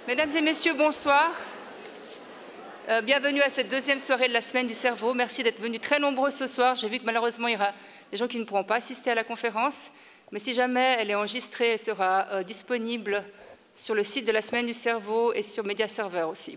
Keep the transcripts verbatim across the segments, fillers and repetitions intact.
Mesdames et messieurs, bonsoir. Euh, bienvenue à cette deuxième soirée de la Semaine du Cerveau. Merci d'être venus très nombreux ce soir. J'ai vu que malheureusement, il y aura des gens qui ne pourront pas assister à la conférence. Mais si jamais elle est enregistrée, elle sera euh, disponible sur le site de la Semaine du Cerveau et sur Media Server aussi.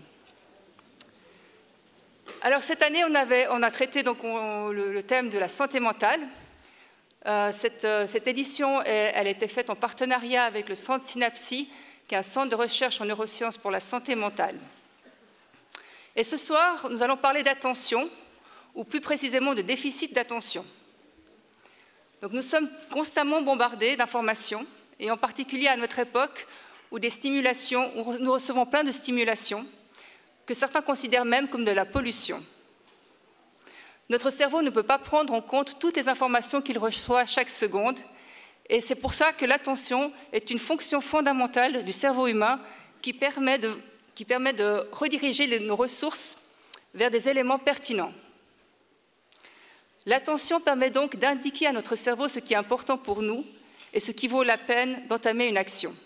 Alors cette année, on, avait, on a traité donc, on, le, le thème de la santé mentale. Euh, cette, euh, cette édition, elle, elle a été faite en partenariat avec le Centre Synapsi, qui est un centre de recherche en neurosciences pour la santé mentale. Et ce soir, nous allons parler d'attention, ou plus précisément de déficit d'attention. Donc nous sommes constamment bombardés d'informations, et en particulier à notre époque, où des stimulations, où nous recevons plein de stimulations, que certains considèrent même comme de la pollution. Notre cerveau ne peut pas prendre en compte toutes les informations qu'il reçoit chaque seconde, et c'est pour ça que l'attention est une fonction fondamentale du cerveau humain qui permet de, qui permet de rediriger les, nos ressources vers des éléments pertinents. L'attention permet donc d'indiquer à notre cerveau ce qui est important pour nous et ce qui vaut la peine d'entamer une action.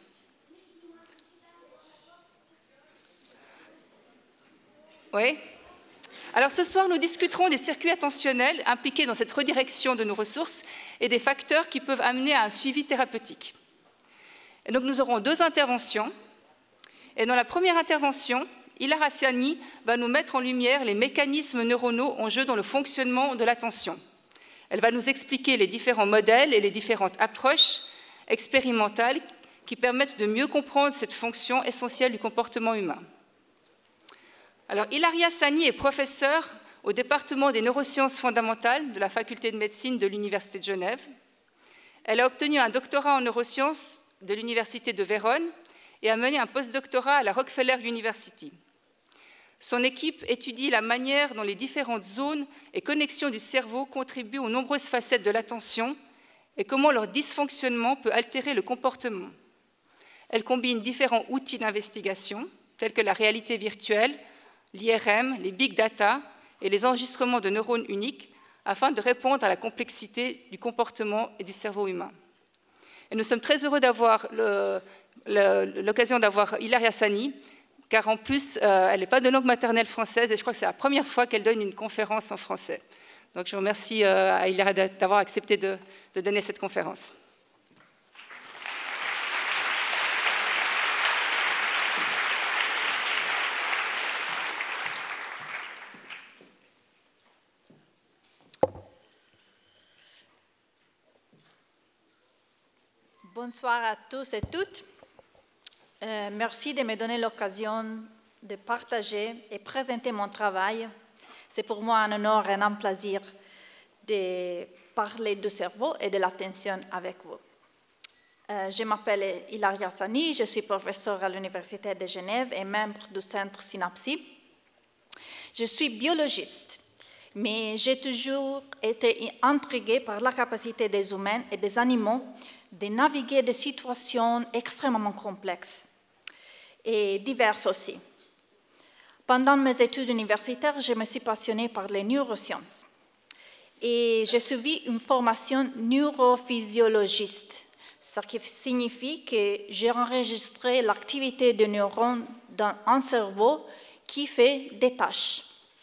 Oui. Alors ce soir, nous discuterons des circuits attentionnels impliqués dans cette redirection de nos ressources et des facteurs qui peuvent amener à un suivi thérapeutique. Et donc nous aurons deux interventions. Et dans la première intervention, Ilar Hassani va nous mettre en lumière les mécanismes neuronaux en jeu dans le fonctionnement de l'attention. Elle va nous expliquer les différents modèles et les différentes approches expérimentales qui permettent de mieux comprendre cette fonction essentielle du comportement humain. Alors, Ilaria Hassani est professeure au département des neurosciences fondamentales de la faculté de médecine de l'Université de Genève. Elle a obtenu un doctorat en neurosciences de l'Université de Vérone et a mené un postdoctorat à la Rockefeller University. Son équipe étudie la manière dont les différentes zones et connexions du cerveau contribuent aux nombreuses facettes de l'attention et comment leur dysfonctionnement peut altérer le comportement. Elle combine différents outils d'investigation, tels que la réalité virtuelle, l'I R M, les big data et les enregistrements de neurones uniques afin de répondre à la complexité du comportement et du cerveau humain. Et nous sommes très heureux d'avoir l'occasion d'avoir Ilaria Hassani, car en plus, euh, elle n'est pas de langue maternelle française et je crois que c'est la première fois qu'elle donne une conférence en français. Donc je remercie euh, à Ilaria d'avoir accepté de, de donner cette conférence. Bonsoir à tous et toutes. Euh, merci de me donner l'occasion de partager et présenter mon travail. C'est pour moi un honneur et un plaisir de parler du cerveau et de l'attention avec vous. Euh, je m'appelle Ilaria Hassani, je suis professeure à l'Université de Genève et membre du Centre Synapsi. Je suis biologiste, mais j'ai toujours été intriguée par la capacité des humains et des animaux de naviguer des situations extrêmement complexes et diverses aussi. Pendant mes études universitaires, je me suis passionnée par les neurosciences et j'ai suivi une formation neurophysiologiste, ce qui signifie que j'ai enregistré l'activité des neurones dans un cerveau qui fait des tâches.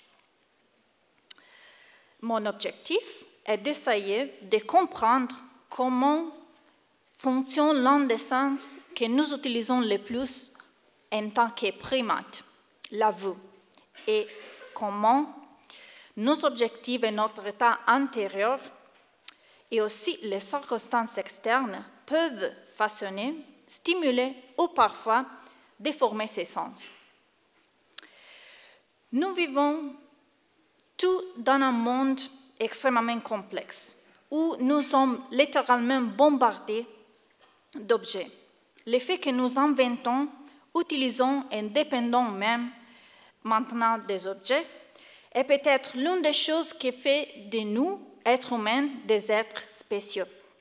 Mon objectif est d'essayer de comprendre comment fonctionne l'un des sens que nous utilisons le plus en tant que primates, la vue, et comment nos objectifs et notre état intérieur et aussi les circonstances externes peuvent façonner, stimuler ou parfois déformer ces sens. Nous vivons tous dans un monde extrêmement complexe où nous sommes littéralement bombardés d'objets. Le fait que nous inventons, utilisons et dépendons même maintenant des objets est peut-être l'une des choses qui fait de nous, êtres humains, des êtres spéciaux.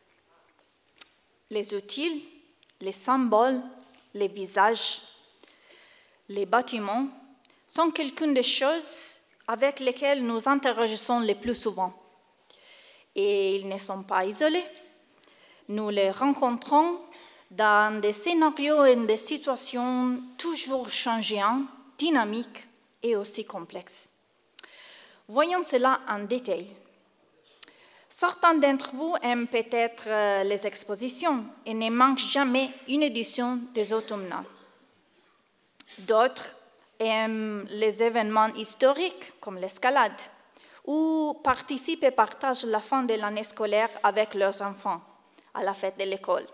Les outils, les symboles, les visages, les bâtiments sont quelques des choses avec lesquelles nous interagissons le plus souvent. Et ils ne sont pas isolés. Nous les rencontrons dans des scénarios et des situations toujours changeantes, dynamiques et aussi complexes. Voyons cela en détail. Certains d'entre vous aiment peut-être les expositions et ne manquent jamais une édition des automnales. D'autres aiment les événements historiques comme l'escalade ou participent et partagent la fin de l'année scolaire avec leurs enfants à la fête de l'école.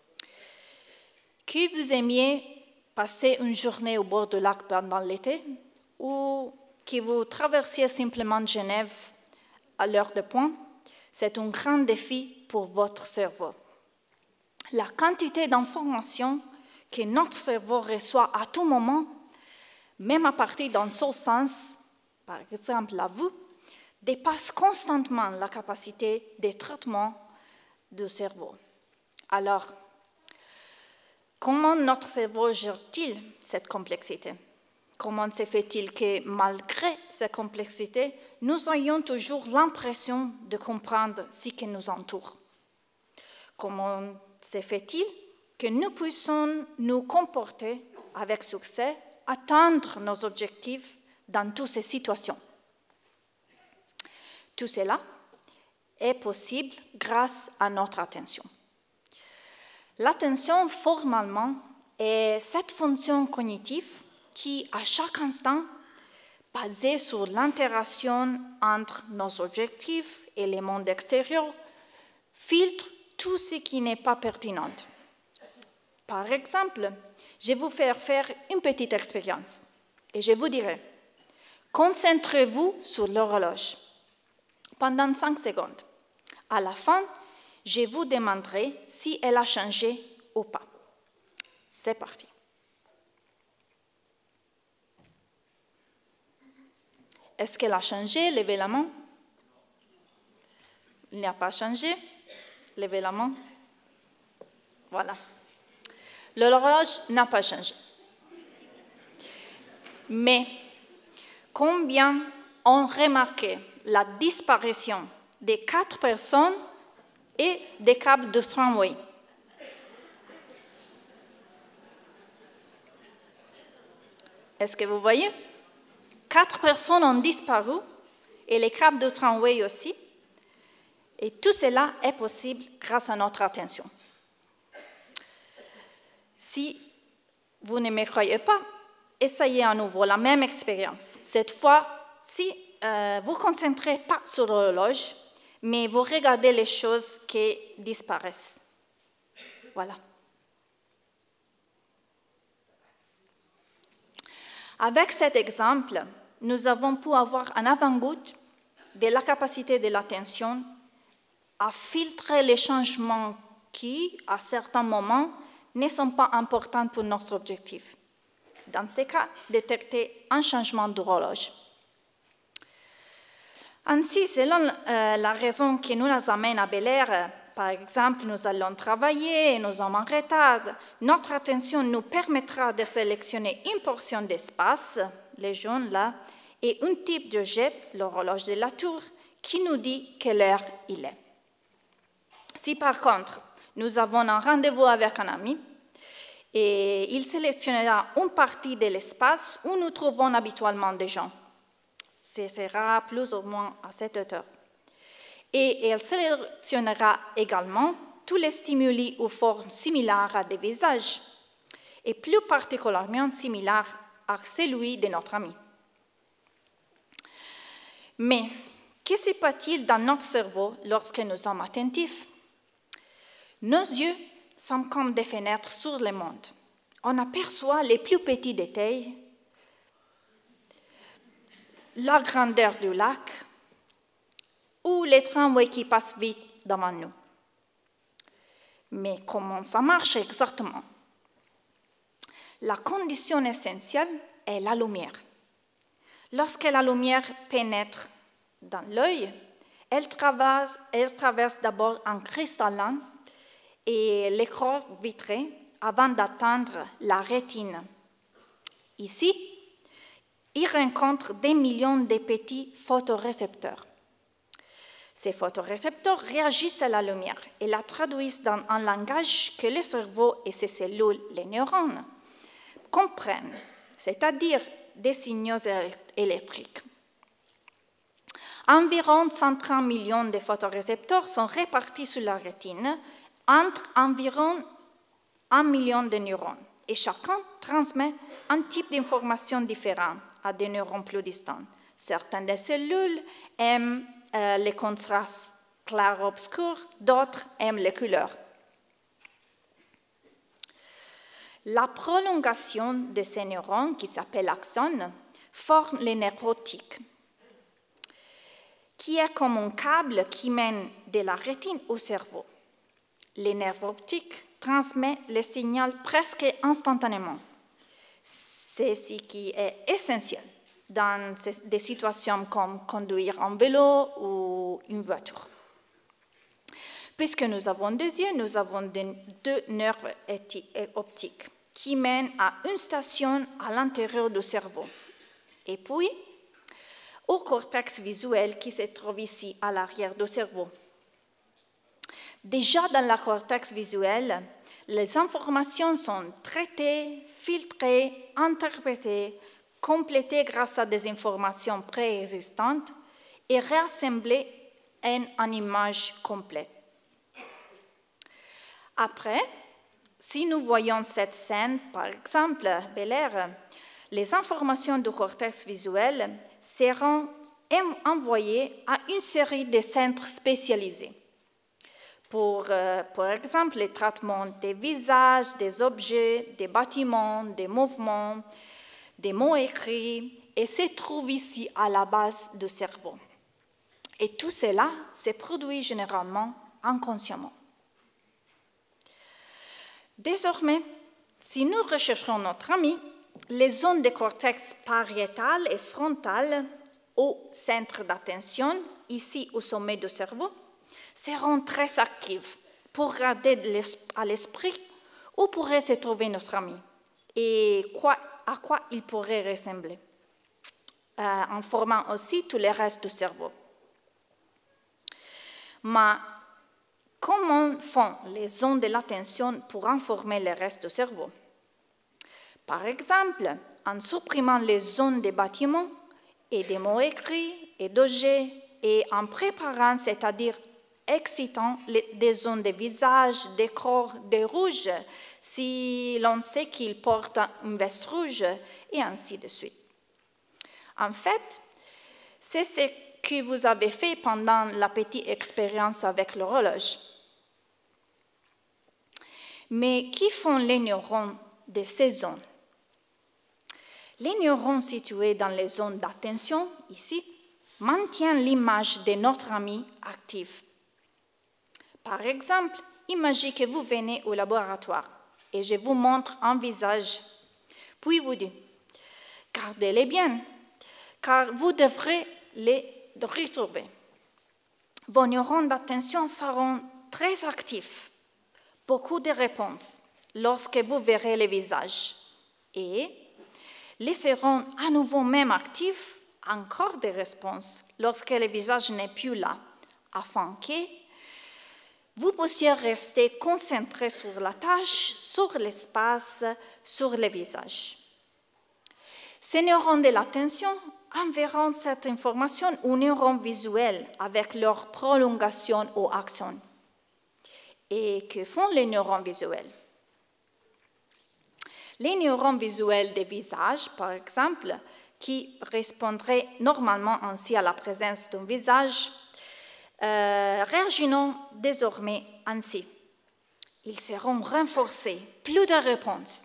Que vous aimiez passer une journée au bord du lac pendant l'été ou que vous traversiez simplement Genève à l'heure de pointe, c'est un grand défi pour votre cerveau. La quantité d'informations que notre cerveau reçoit à tout moment, même à partir d'un seul sens, par exemple la vue, dépasse constamment la capacité de traitement du cerveau. Alors, comment notre cerveau gère-t-il cette complexité? Comment se fait-il que, malgré cette complexité, nous ayons toujours l'impression de comprendre ce qui nous entoure? Comment se fait-il que nous puissions nous comporter avec succès, atteindre nos objectifs dans toutes ces situations? Tout cela est possible grâce à notre attention. L'attention, formellement, est cette fonction cognitive qui, à chaque instant, basée sur l'interaction entre nos objectifs et le monde extérieur, filtre tout ce qui n'est pas pertinent. Par exemple, je vais vous faire faire une petite expérience et je vous dirai, concentrez-vous sur l'horloge pendant cinq secondes. À la fin, je vous demanderai si elle a changé ou pas. C'est parti. Est-ce qu'elle a changé? Levez la main. Il n'a pas changé. Levez la main. Voilà. L'horloge n'a pas changé. Mais combien ont remarqué la disparition des quatre personnes et des câbles de tramway? Est-ce que vous voyez? Quatre personnes ont disparu et les câbles de tramway aussi. Et tout cela est possible grâce à notre attention. Si vous ne me croyez pas, essayez à nouveau la même expérience. Cette fois, si euh, vous ne vous concentrez pas sur l'horloge, mais vous regardez les choses qui disparaissent. Voilà. Avec cet exemple, nous avons pu avoir un avant-goût de la capacité de l'attention à filtrer les changements qui, à certains moments, ne sont pas importants pour notre objectif. Dans ce cas, détecter un changement d'horloge. Ainsi, selon euh, la raison qui nous amène à Bel Air, par exemple, nous allons travailler, nous sommes en retard, notre attention nous permettra de sélectionner une portion d'espace, les jaunes là, et un type d'objet, l'horloge de la tour, qui nous dit quelle heure il est. Si par contre, nous avons un rendez-vous avec un ami, et il sélectionnera une partie de l'espace où nous trouvons habituellement des gens. Ce sera plus ou moins à cette hauteur. Et elle sélectionnera également tous les stimuli aux formes similaires à des visages, et plus particulièrement similaires à celui de notre ami. Mais que se passe-t-il dans notre cerveau lorsque nous sommes attentifs? Nos yeux sont comme des fenêtres sur le monde. On aperçoit les plus petits détails, la grandeur du lac ou les tramways qui passent vite devant nous. Mais comment ça marche exactement? La condition essentielle est la lumière. Lorsque la lumière pénètre dans l'œil, elle traverse, elle traverse d'abord un cristallin et l'écran vitré avant d'atteindre la rétine. Ici, il rencontre des millions de petits photorécepteurs. Ces photorécepteurs réagissent à la lumière et la traduisent dans un langage que le cerveau et ses cellules, les neurones, comprennent, c'est-à-dire des signaux électriques. Environ cent trente millions de photorécepteurs sont répartis sur la rétine entre environ un million de neurones et chacun transmet un type d'information différent à des neurones plus distants. Certaines des cellules aiment euh, les contrastes clair-obscur, d'autres aiment les couleurs. La prolongation de ces neurones, qui s'appelle axone, forme les nerfs optiques, qui est comme un câble qui mène de la rétine au cerveau. Les nerfs optiques transmettent le signal presque instantanément. C'est ce qui est essentiel dans des situations comme conduire un vélo ou une voiture. Puisque nous avons deux yeux, nous avons deux nerfs optiques qui mènent à une station à l'intérieur du cerveau. Et puis, au cortex visuel qui se trouve ici à l'arrière du cerveau. Déjà dans le cortex visuel, les informations sont traitées, filtrées, interprétées, complétées grâce à des informations préexistantes et réassemblées en une image complète. Après, si nous voyons cette scène, par exemple, Bel Air, les informations du cortex visuel seront envoyées à une série de centres spécialisés. Pour, euh, par exemple, le traitement des visages, des objets, des bâtiments, des mouvements, des mots écrits, et se trouve ici à la base du cerveau. Et tout cela se produit généralement inconsciemment. Désormais, si nous recherchons notre ami, les zones du cortex pariétal et frontal au centre d'attention, ici au sommet du cerveau, seront très actives pour garder à l'esprit où pourrait se trouver notre ami et quoi, à quoi il pourrait ressembler, euh, en formant aussi tout le reste du cerveau. Mais comment font les zones de l'attention pour informer le reste du cerveau? Par exemple, en supprimant les zones des bâtiments et des mots écrits et d'objets et en préparant, c'est-à-dire excitant les, des zones de visage, des corps, des rouges, si l'on sait qu'il porte une veste rouge, et ainsi de suite. En fait, c'est ce que vous avez fait pendant la petite expérience avec l'horloge. Mais qui font les neurones de ces zones? Les neurones situés dans les zones d'attention, ici, maintiennent l'image de notre ami active. Par exemple, imaginez que vous venez au laboratoire et je vous montre un visage, puis vous dites, gardez-les bien, car vous devrez les retrouver. Vos neurones d'attention seront très actifs, beaucoup de réponses lorsque vous verrez les visages et les seront à nouveau même actifs, encore des réponses lorsque le visage n'est plus là, afin que vous puissiez rester concentré sur la tâche, sur l'espace, sur le visage. Ces neurones de l'attention enverront cette information aux neurones visuels avec leur prolongation ou action. Et que font les neurones visuels? Les neurones visuels des visages, par exemple, qui répondraient normalement ainsi à la présence d'un visage, euh, réagiront désormais ainsi. Ils seront renforcés, plus de réponses.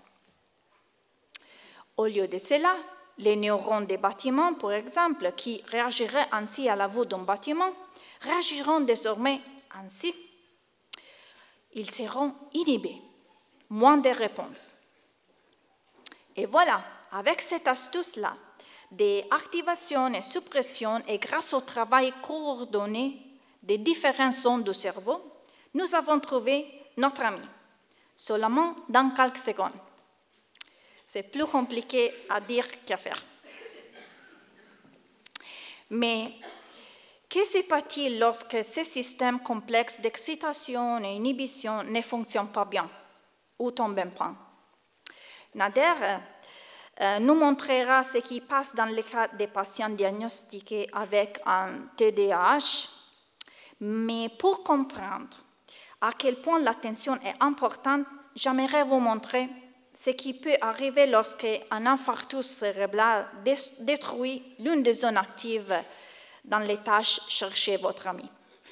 Au lieu de cela, les neurones des bâtiments, par exemple, qui réagiraient ainsi à la vue d'un bâtiment, réagiront désormais ainsi. Ils seront inhibés, moins de réponses. Et voilà, avec cette astuce-là, des activations et suppressions et grâce au travail coordonné des différentes zones du cerveau, nous avons trouvé notre ami, seulement dans quelques secondes. C'est plus compliqué à dire qu'à faire. Mais Que se passe-t-il lorsque ces systèmes complexes d'excitation et d'inhibition ne fonctionnent pas bien ou tombent en panne? Nader euh, nous montrera ce qui passe dans le cas des patients diagnostiqués avec un T D A H, mais pour comprendre à quel point l'attention est importante, j'aimerais vous montrer ce qui peut arriver lorsqu'un infarctus cérébral détruit l'une des zones actives dans les tâches « Cherchez votre ami ».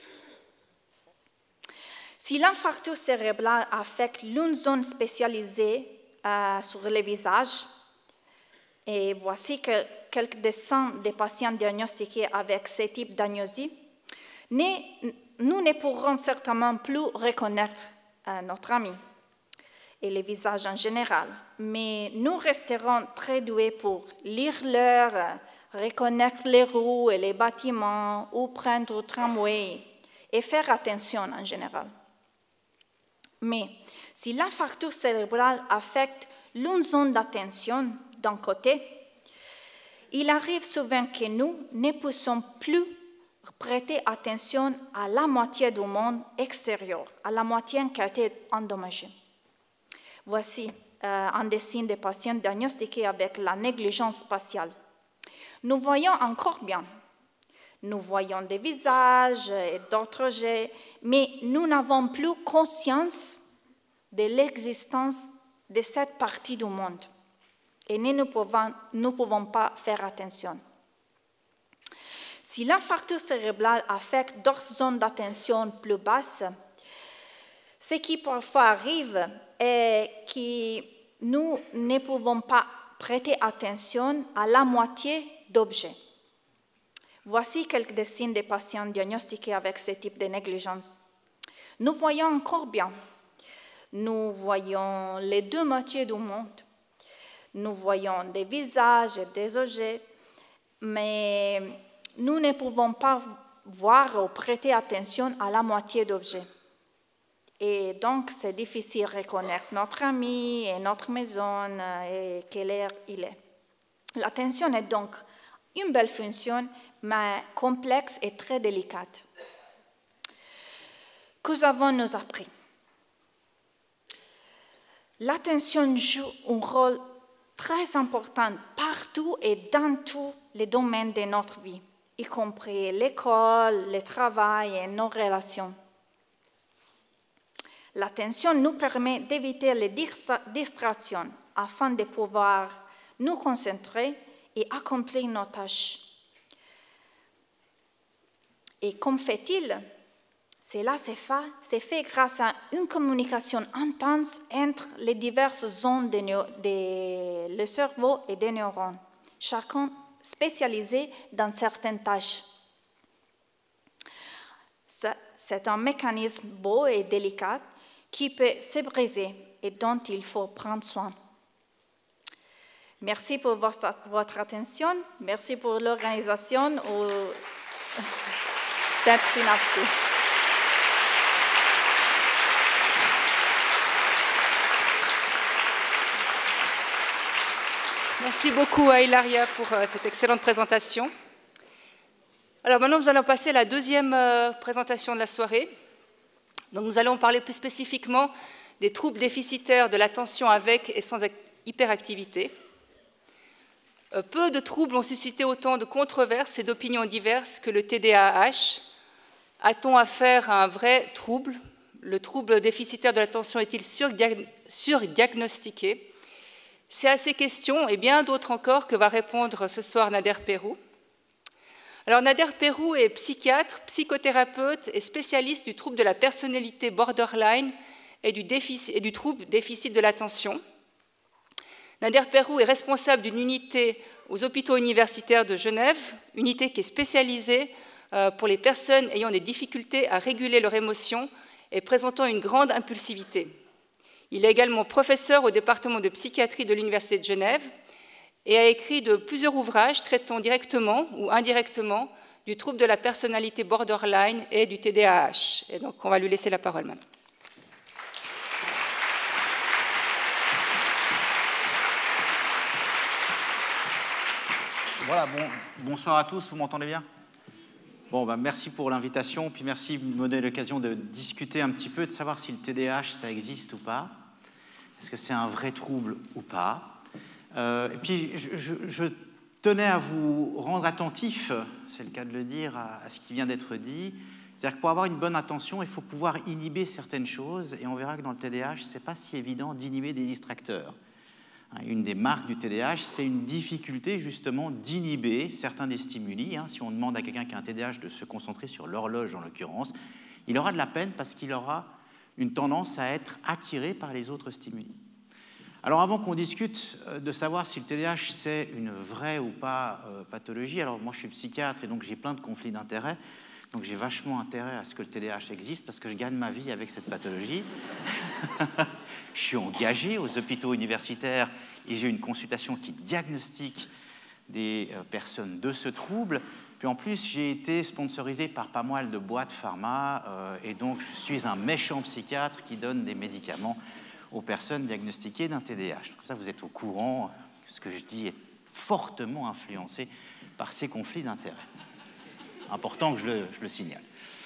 Si l'infarctus cérébral affecte l'une zone spécialisée euh, sur le visage, et voici que quelques dessins des patients diagnostiqués avec ce type d'agnosie, nous ne pourrons certainement plus reconnaître euh, notre ami et les visages en général, mais nous resterons très doués pour lire l'heure, reconnaître les roues et les bâtiments, ou prendre le tramway, et faire attention en général. Mais si l'infarctus cérébral affecte l'une zone d'attention d'un côté, il arrive souvent que nous ne puissions plus prêter attention à la moitié du monde extérieur, à la moitié qui a été endommagée. Voici euh, un dessin des patients diagnostiqués avec la négligence spatiale. Nous voyons encore bien. Nous voyons des visages et d'autres objets, mais nous n'avons plus conscience de l'existence de cette partie du monde. Et nous ne pouvons, nous pouvons pas faire attention. Si l'infarctus cérébral affecte d'autres zones d'attention plus basses, ce qui parfois arrive est que nous ne pouvons pas prêter attention à la moitié d'objets. Voici quelques dessins des patients diagnostiqués avec ce type de négligence. Nous voyons encore bien. Nous voyons les deux moitiés du monde. Nous voyons des visages et des objets, mais nous ne pouvons pas voir ou prêter attention à la moitié d'objets. Et donc, c'est difficile de reconnaître notre ami et notre maison et quelle heure il est. L'attention est donc une belle fonction, mais complexe et très délicate. Que avons-nous appris? L'attention joue un rôle très important partout et dans tous les domaines de notre vie, y compris l'école, le travail et nos relations. L'attention nous permet d'éviter les distractions afin de pouvoir nous concentrer et accomplir nos tâches. Et comme fait-il? Cela se fait, se fait grâce à une communication intense entre les diverses zones de, de le cerveau et des neurones, chacun spécialisé dans certaines tâches. C'est un mécanisme beau et délicat qui peut se briser et dont il faut prendre soin. Merci pour votre, votre attention. Merci pour l'organisation de cette synapse. Merci beaucoup à Hilaria pour euh, cette excellente présentation. Alors maintenant, nous allons passer à la deuxième euh, présentation de la soirée. Donc, nous allons parler plus spécifiquement des troubles déficitaires de l'attention avec et sans hyperactivité. Euh, peu de troubles ont suscité autant de controverses et d'opinions diverses que le T D A H. A-t-on affaire à un vrai trouble? Le trouble déficitaire de l'attention est-il surdiagnostiqué? C'est à ces questions et bien d'autres encore que va répondre ce soir Nader Perrou. Alors Nader Perrou est psychiatre, psychothérapeute et spécialiste du trouble de la personnalité borderline et du, déficit, et du trouble déficit de l'attention. Nader Perrou est responsable d'une unité aux hôpitaux universitaires de Genève, unité qui est spécialisée pour les personnes ayant des difficultés à réguler leurs émotions et présentant une grande impulsivité. Il est également professeur au département de psychiatrie de l'Université de Genève et a écrit de plusieurs ouvrages traitant directement ou indirectement du trouble de la personnalité borderline et du T D A H. Et donc, on va lui laisser la parole maintenant. Voilà, bon, bonsoir à tous, vous m'entendez bien? Bon, ben, merci pour l'invitation, puis merci de me donner l'occasion de discuter un petit peu, de savoir si le T D A H, ça existe ou pas. Est-ce que c'est un vrai trouble ou pas? euh, Et puis, je, je, je tenais à vous rendre attentif, c'est le cas de le dire, à, à ce qui vient d'être dit. C'est-à-dire que pour avoir une bonne attention, il faut pouvoir inhiber certaines choses, et on verra que dans le T D A H, ce n'est pas si évident d'inhiber des distracteurs. Une des marques du T D A H, c'est une difficulté justement d'inhiber certains des stimuli. Si on demande à quelqu'un qui a un T D A H de se concentrer sur l'horloge en l'occurrence, il aura de la peine parce qu'il aura une tendance à être attiré par les autres stimuli. Alors avant qu'on discute de savoir si le T D A H c'est une vraie ou pas euh, pathologie, alors moi je suis psychiatre et donc j'ai plein de conflits d'intérêts, donc j'ai vachement intérêt à ce que le T D A H existe parce que je gagne ma vie avec cette pathologie. Je suis engagé aux hôpitaux universitaires et j'ai une consultation qui diagnostique des personnes de ce trouble. Puis en plus, j'ai été sponsorisé par pas mal de boîtes pharma euh, et donc je suis un méchant psychiatre qui donne des médicaments aux personnes diagnostiquées d'un T D A H. Comme ça, vous êtes au courant que ce que je dis est fortement influencé par ces conflits d'intérêts. C'est important que je le, je le signale.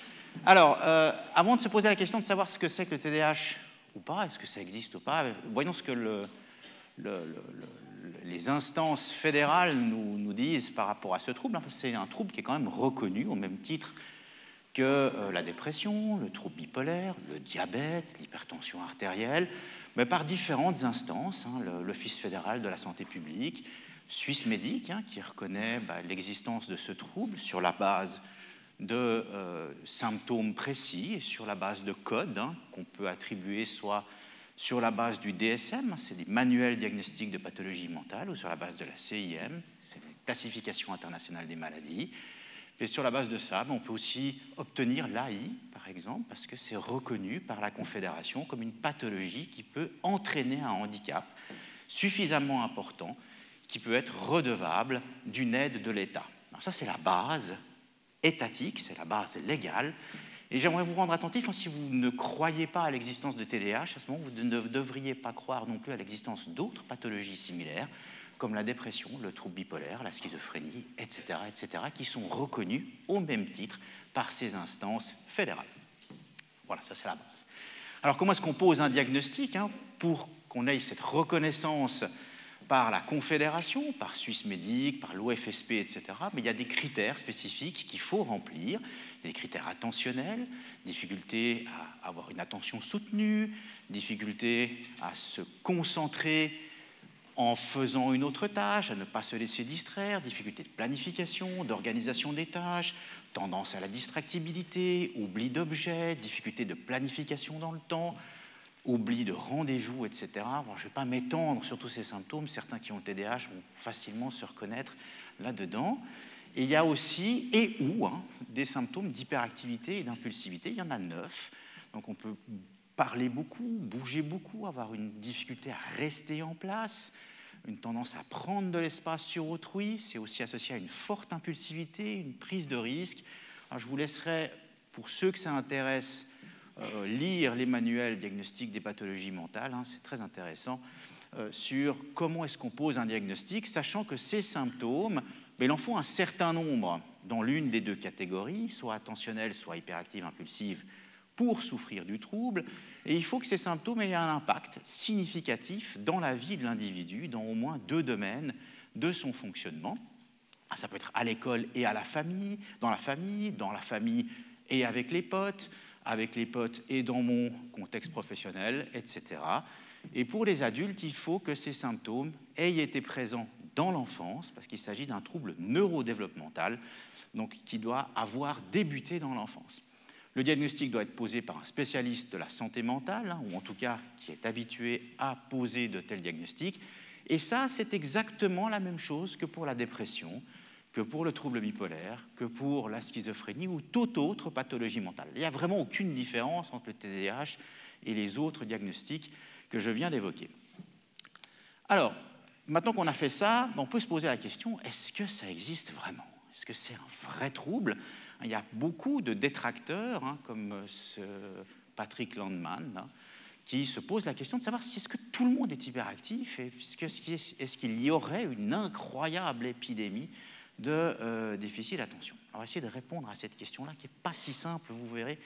Alors, euh, avant de se poser la question de savoir ce que c'est que le T D A H ou pas, est-ce que ça existe ou pas, voyons ce que le, le, le, le, les instances fédérales nous, nous disent par rapport à ce trouble. C'est un trouble qui est quand même reconnu au même titre que euh, la dépression, le trouble bipolaire, le diabète, l'hypertension artérielle, mais par différentes instances, hein, l'Office fédéral de la santé publique, Swissmedic, hein, qui reconnaît bah, l'existence de ce trouble sur la base de euh, symptômes précis et sur la base de codes hein, qu'on peut attribuer soit sur la base du D S M, c'est des manuels diagnostiques de pathologie mentale, ou sur la base de la C I M, c'est la classification internationale des maladies. Et sur la base de ça, on peut aussi obtenir l'A I, par exemple, parce que c'est reconnu par la Confédération comme une pathologie qui peut entraîner un handicap suffisamment important, qui peut être redevable d'une aide de l'État. Alors ça, c'est la base étatique, c'est la base légale. Et j'aimerais vous rendre attentif, hein, si vous ne croyez pas à l'existence de T D A H, à ce moment, vous ne devriez pas croire non plus à l'existence d'autres pathologies similaires, comme la dépression, le trouble bipolaire, la schizophrénie, et cetera, et cetera, qui sont reconnus au même titre par ces instances fédérales. Voilà, ça c'est la base. Alors comment est-ce qu'on pose un diagnostic hein, pour qu'on ait cette reconnaissance par la Confédération, par Swissmedic, par l'O F S P, et cetera. Mais il y a des critères spécifiques qu'il faut remplir, des critères attentionnels, difficulté à avoir une attention soutenue, difficulté à se concentrer en faisant une autre tâche, à ne pas se laisser distraire, difficulté de planification, d'organisation des tâches, tendance à la distractibilité, oubli d'objets, difficulté de planification dans le temps, oubli de rendez-vous, et cetera. Bon, je ne vais pas m'étendre sur tous ces symptômes. Certains qui ont le T D A H vont facilement se reconnaître là-dedans. Et il y a aussi, et ou, hein, des symptômes d'hyperactivité et d'impulsivité. Il y en a neuf. Donc on peut parler beaucoup, bouger beaucoup, avoir une difficulté à rester en place, une tendance à prendre de l'espace sur autrui. C'est aussi associé à une forte impulsivité, une prise de risque. Alors, je vous laisserai, pour ceux que ça intéresse, Euh, lire les manuels diagnostiques des pathologies mentales, hein, c'est très intéressant, euh, sur comment est-ce qu'on pose un diagnostic, sachant que ces symptômes, ben, il en faut un certain nombre dans l'une des deux catégories, soit attentionnelle, soit hyperactive, impulsive, pour souffrir du trouble, et il faut que ces symptômes aient un impact significatif dans la vie de l'individu, dans au moins deux domaines de son fonctionnement. Ça peut être à l'école et à la famille, dans la famille, dans la famille et avec les potes, avec les potes et dans mon contexte professionnel, et cetera. Et pour les adultes, il faut que ces symptômes aient été présents dans l'enfance, parce qu'il s'agit d'un trouble neurodéveloppemental, donc qui doit avoir débuté dans l'enfance. Le diagnostic doit être posé par un spécialiste de la santé mentale, hein, ou en tout cas qui est habitué à poser de tels diagnostics. Et ça, c'est exactement la même chose que pour la dépression, que pour le trouble bipolaire, que pour la schizophrénie ou toute autre pathologie mentale. Il n'y a vraiment aucune différence entre le T D A H et les autres diagnostics que je viens d'évoquer. Alors, maintenant qu'on a fait ça, on peut se poser la question, est-ce que ça existe vraiment? Est-ce que c'est un vrai trouble? Il y a beaucoup de détracteurs, hein, comme ce Patrick Landman, hein, qui se posent la question de savoir si est-ce que tout le monde est hyperactif et est-ce qu'il y aurait une incroyable épidémie de euh, déficit d'attention. Alors, essayez de répondre à cette question-là, qui n'est pas si simple, vous verrez,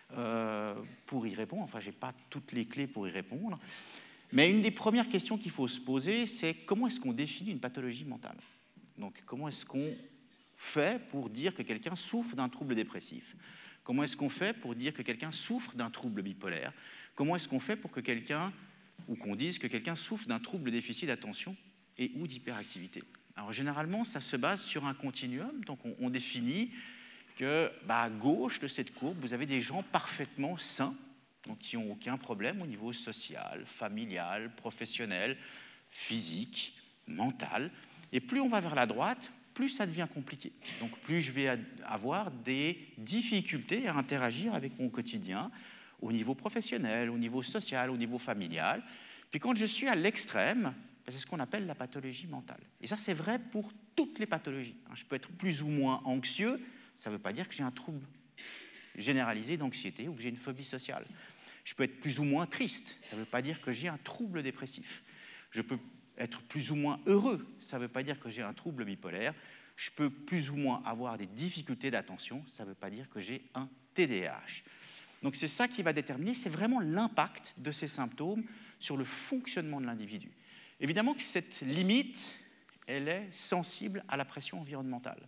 euh, pour y répondre. Enfin, je n'ai pas toutes les clés pour y répondre. Mais une des premières questions qu'il faut se poser, c'est comment est-ce qu'on définit une pathologie mentale? Donc, comment est-ce qu'on fait pour dire que quelqu'un souffre d'un trouble dépressif? Comment est-ce qu'on fait pour dire que quelqu'un souffre d'un trouble bipolaire? Comment est-ce qu'on fait pour que quelqu'un, ou qu'on dise que quelqu'un souffre d'un trouble déficit d'attention et ou d'hyperactivité? Alors, généralement, ça se base sur un continuum. Donc, on, on définit que, bah, à gauche de cette courbe, vous avez des gens parfaitement sains, donc qui n'ont aucun problème au niveau social, familial, professionnel, physique, mental. Et plus on va vers la droite, plus ça devient compliqué. Donc plus je vais avoir des difficultés à interagir avec mon quotidien au niveau professionnel, au niveau social, au niveau familial. Puis quand je suis à l'extrême, c'est ce qu'on appelle la pathologie mentale. Et ça, c'est vrai pour toutes les pathologies. Je peux être plus ou moins anxieux, ça ne veut pas dire que j'ai un trouble généralisé d'anxiété ou que j'ai une phobie sociale. Je peux être plus ou moins triste, ça ne veut pas dire que j'ai un trouble dépressif. Je peux être plus ou moins heureux, ça ne veut pas dire que j'ai un trouble bipolaire. Je peux plus ou moins avoir des difficultés d'attention, ça ne veut pas dire que j'ai un T D A H. Donc c'est ça qui va déterminer, c'est vraiment l'impact de ces symptômes sur le fonctionnement de l'individu. Évidemment que cette limite, elle est sensible à la pression environnementale.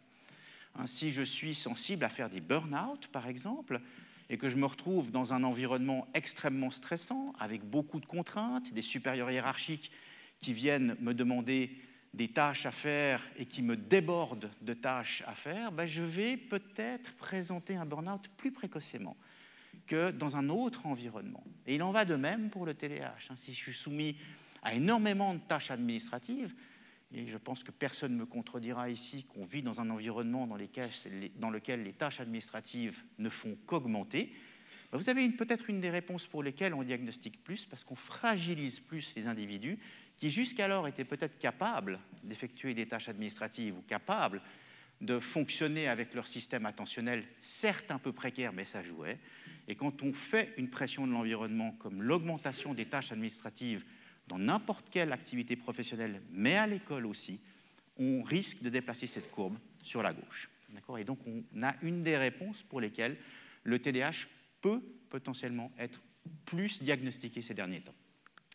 Si je suis sensible à faire des burn-out, par exemple, et que je me retrouve dans un environnement extrêmement stressant, avec beaucoup de contraintes, des supérieurs hiérarchiques qui viennent me demander des tâches à faire et qui me débordent de tâches à faire, ben je vais peut-être présenter un burn-out plus précocement que dans un autre environnement. Et il en va de même pour le T D A H. Si je suis soumis à énormément de tâches administratives, et je pense que personne ne me contredira ici qu'on vit dans un environnement dans, lesquels, dans lequel les tâches administratives ne font qu'augmenter, vous avez peut-être une des réponses pour lesquelles on diagnostique plus, parce qu'on fragilise plus les individus qui jusqu'alors étaient peut-être capables d'effectuer des tâches administratives ou capables de fonctionner avec leur système attentionnel, certes un peu précaire, mais ça jouait. Et quand on fait une pression de l'environnement comme l'augmentation des tâches administratives dans n'importe quelle activité professionnelle, mais à l'école aussi, on risque de déplacer cette courbe sur la gauche. Et donc, on a une des réponses pour lesquelles le T D A H peut potentiellement être plus diagnostiqué ces derniers temps.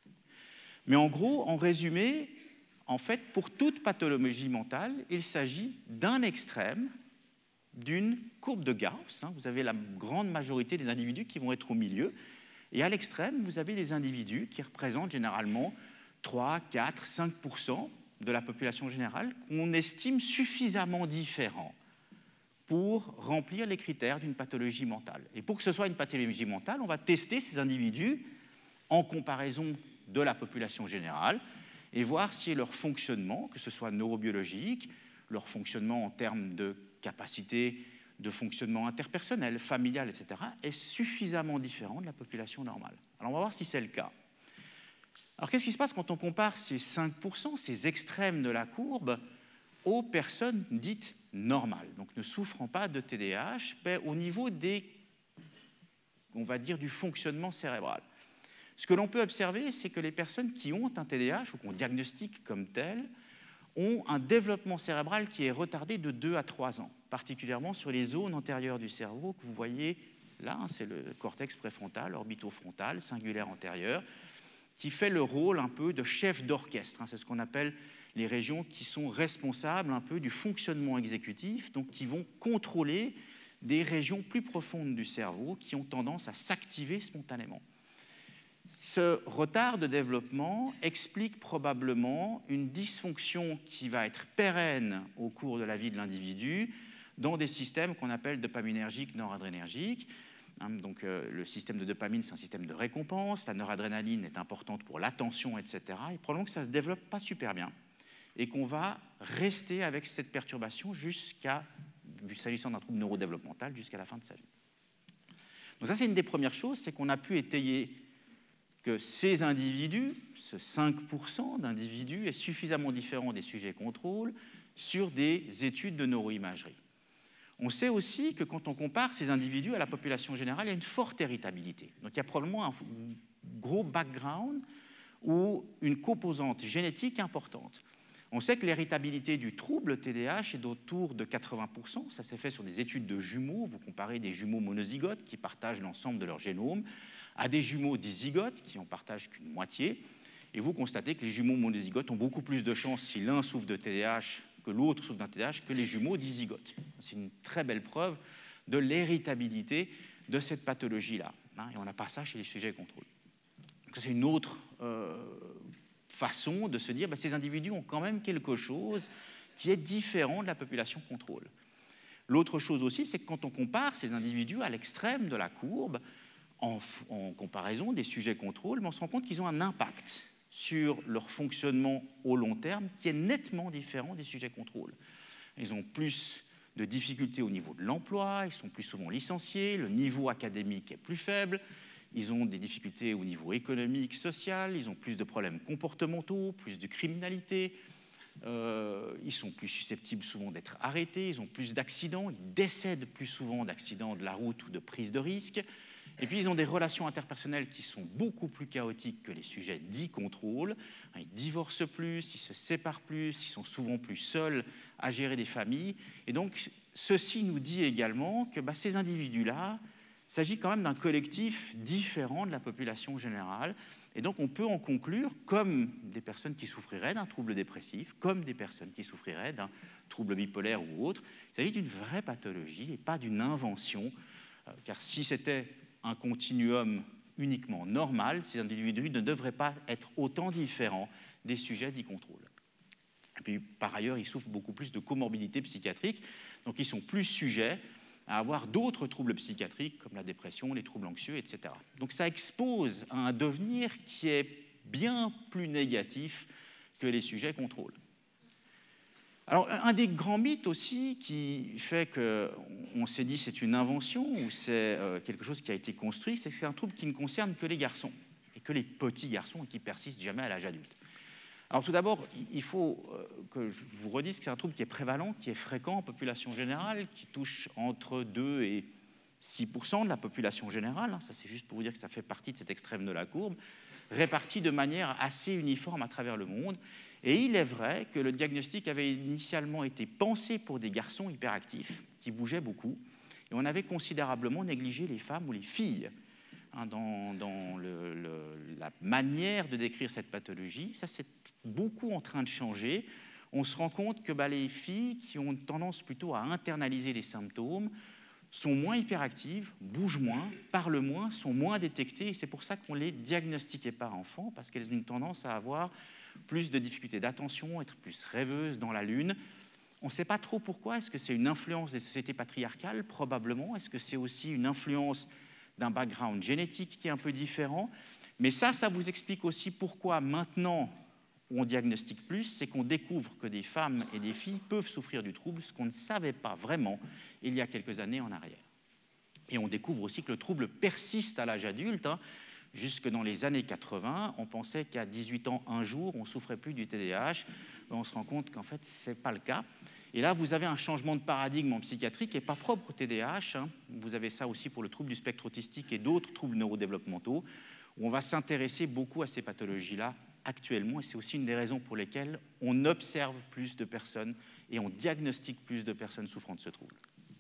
Mais en gros, en résumé, en fait, pour toute pathologie mentale, il s'agit d'un extrême, d'une courbe de Gauss. Vous avez la grande majorité des individus qui vont être au milieu. Et à l'extrême, vous avez des individus qui représentent généralement trois, quatre, cinq pour cent de la population générale qu'on estime suffisamment différents pour remplir les critères d'une pathologie mentale. Et pour que ce soit une pathologie mentale, on va tester ces individus en comparaison de la population générale et voir si leur fonctionnement, que ce soit neurobiologique, leur fonctionnement en termes de capacité de fonctionnement interpersonnel, familial, et cetera, est suffisamment différent de la population normale. Alors, on va voir si c'est le cas. Alors, qu'est-ce qui se passe quand on compare ces cinq pour cent, ces extrêmes de la courbe, aux personnes dites normales, donc ne souffrant pas de T D A H, mais au niveau des, on va dire, du fonctionnement cérébral. Ce que l'on peut observer, c'est que les personnes qui ont un T D A H, ou qu'on diagnostique comme tel, ont un développement cérébral qui est retardé de deux à trois ans, particulièrement sur les zones antérieures du cerveau que vous voyez là, c'est le cortex préfrontal, orbitofrontal, singulaire antérieur, qui fait le rôle un peu de chef d'orchestre. C'est ce qu'on appelle les régions qui sont responsables un peu du fonctionnement exécutif, donc qui vont contrôler des régions plus profondes du cerveau qui ont tendance à s'activer spontanément. Ce retard de développement explique probablement une dysfonction qui va être pérenne au cours de la vie de l'individu dans des systèmes qu'on appelle dopaminergiques, noradrénergiques. Donc, euh, le système de dopamine, c'est un système de récompense. La noradrénaline est importante pour l'attention, et cetera. Et probablement que ça ne se développe pas super bien et qu'on va rester avec cette perturbation jusqu'à, s'agissant d'un trouble neurodéveloppemental, jusqu'à la fin de sa vie. Donc ça, c'est une des premières choses, c'est qu'on a pu étayer que ces individus, ce cinq pour cent d'individus, est suffisamment différent des sujets contrôle sur des études de neuroimagerie. On sait aussi que quand on compare ces individus à la population générale, il y a une forte héritabilité. Donc il y a probablement un gros background ou une composante génétique importante. On sait que l'héritabilité du trouble T D A H est d'autour de quatre-vingts pour cent. Ça s'est fait sur des études de jumeaux. Vous comparez des jumeaux monozygotes qui partagent l'ensemble de leur génome à des jumeaux dizygotes qui en partagent qu'une moitié. Et vous constatez que les jumeaux monozygotes ont beaucoup plus de chances, si l'un souffre de T D A H, que l'autre souffre d'un T D A H, que les jumeaux dizygotes. C'est une très belle preuve de l'héritabilité de cette pathologie-là. Et on n'a pas ça chez les sujets contrôle. C'est une autre euh, façon de se dire que bah, ces individus ont quand même quelque chose qui est différent de la population contrôle. L'autre chose aussi, c'est que quand on compare ces individus à l'extrême de la courbe, en, en comparaison des sujets contrôle, on se rend compte qu'ils ont un impact sur leur fonctionnement au long terme qui est nettement différent des sujets contrôle. Ils ont plus de difficultés au niveau de l'emploi, ils sont plus souvent licenciés, le niveau académique est plus faible, ils ont des difficultés au niveau économique, social, ils ont plus de problèmes comportementaux, plus de criminalité, euh, ils sont plus susceptibles souvent d'être arrêtés, ils ont plus d'accidents, ils décèdent plus souvent d'accidents de la route ou de prise de risque. Et puis, ils ont des relations interpersonnelles qui sont beaucoup plus chaotiques que les sujets dits contrôle. Ils divorcent plus, ils se séparent plus, ils sont souvent plus seuls à gérer des familles. Et donc, ceci nous dit également que bah, ces individus-là, il s'agit quand même d'un collectif différent de la population générale. Et donc, on peut en conclure, comme des personnes qui souffriraient d'un trouble dépressif, comme des personnes qui souffriraient d'un trouble bipolaire ou autre, il s'agit d'une vraie pathologie et pas d'une invention. Car si c'était un continuum uniquement normal, ces individus ne devraient pas être autant différents des sujets dits contrôle. Et puis, par ailleurs, ils souffrent beaucoup plus de comorbidités psychiatriques, donc ils sont plus sujets à avoir d'autres troubles psychiatriques comme la dépression, les troubles anxieux, et cetera. Donc ça expose à un devenir qui est bien plus négatif que les sujets contrôle. Alors, un des grands mythes aussi qui fait qu'on s'est dit c'est une invention ou c'est quelque chose qui a été construit, c'est que c'est un trouble qui ne concerne que les garçons et que les petits garçons et qui persiste jamais à l'âge adulte. Alors tout d'abord, il faut que je vous redise que c'est un trouble qui est prévalent, qui est fréquent en population générale, qui touche entre deux et six pour cent de la population générale. Ça, c'est juste pour vous dire que ça fait partie de cet extrême de la courbe, réparti de manière assez uniforme à travers le monde. Et il est vrai que le diagnostic avait initialement été pensé pour des garçons hyperactifs qui bougeaient beaucoup, et on avait considérablement négligé les femmes ou les filles hein, dans, dans le, le, la manière de décrire cette pathologie. Ça, c'est beaucoup en train de changer. On se rend compte que bah, les filles qui ont tendance plutôt à internaliser les symptômes sont moins hyperactives, bougent moins, parlent moins, sont moins détectées, et c'est pour ça qu'on ne les diagnostiquait pas enfants, parce qu'elles ont une tendance à avoir plus de difficultés d'attention, être plus rêveuses dans la lune. On ne sait pas trop pourquoi. Est-ce que c'est une influence des sociétés patriarcales? Probablement. Est-ce que c'est aussi une influence d'un background génétique qui est un peu différent? Mais ça, ça vous explique aussi pourquoi maintenant on diagnostique plus, c'est qu'on découvre que des femmes et des filles peuvent souffrir du trouble, ce qu'on ne savait pas vraiment il y a quelques années en arrière. Et on découvre aussi que le trouble persiste à l'âge adulte. Hein. Jusque dans les années quatre-vingts, on pensait qu'à dix-huit ans, un jour, on ne souffrait plus du T D A H. Mais on se rend compte qu'en fait, ce n'est pas le cas. Et là, vous avez un changement de paradigme en psychiatrie qui n'est pas propre au T D A H. Hein. Vous avez ça aussi pour le trouble du spectre autistique et d'autres troubles neurodéveloppementaux, où on va s'intéresser beaucoup à ces pathologies-là actuellement. Et c'est aussi une des raisons pour lesquelles on observe plus de personnes et on diagnostique plus de personnes souffrant de ce trouble.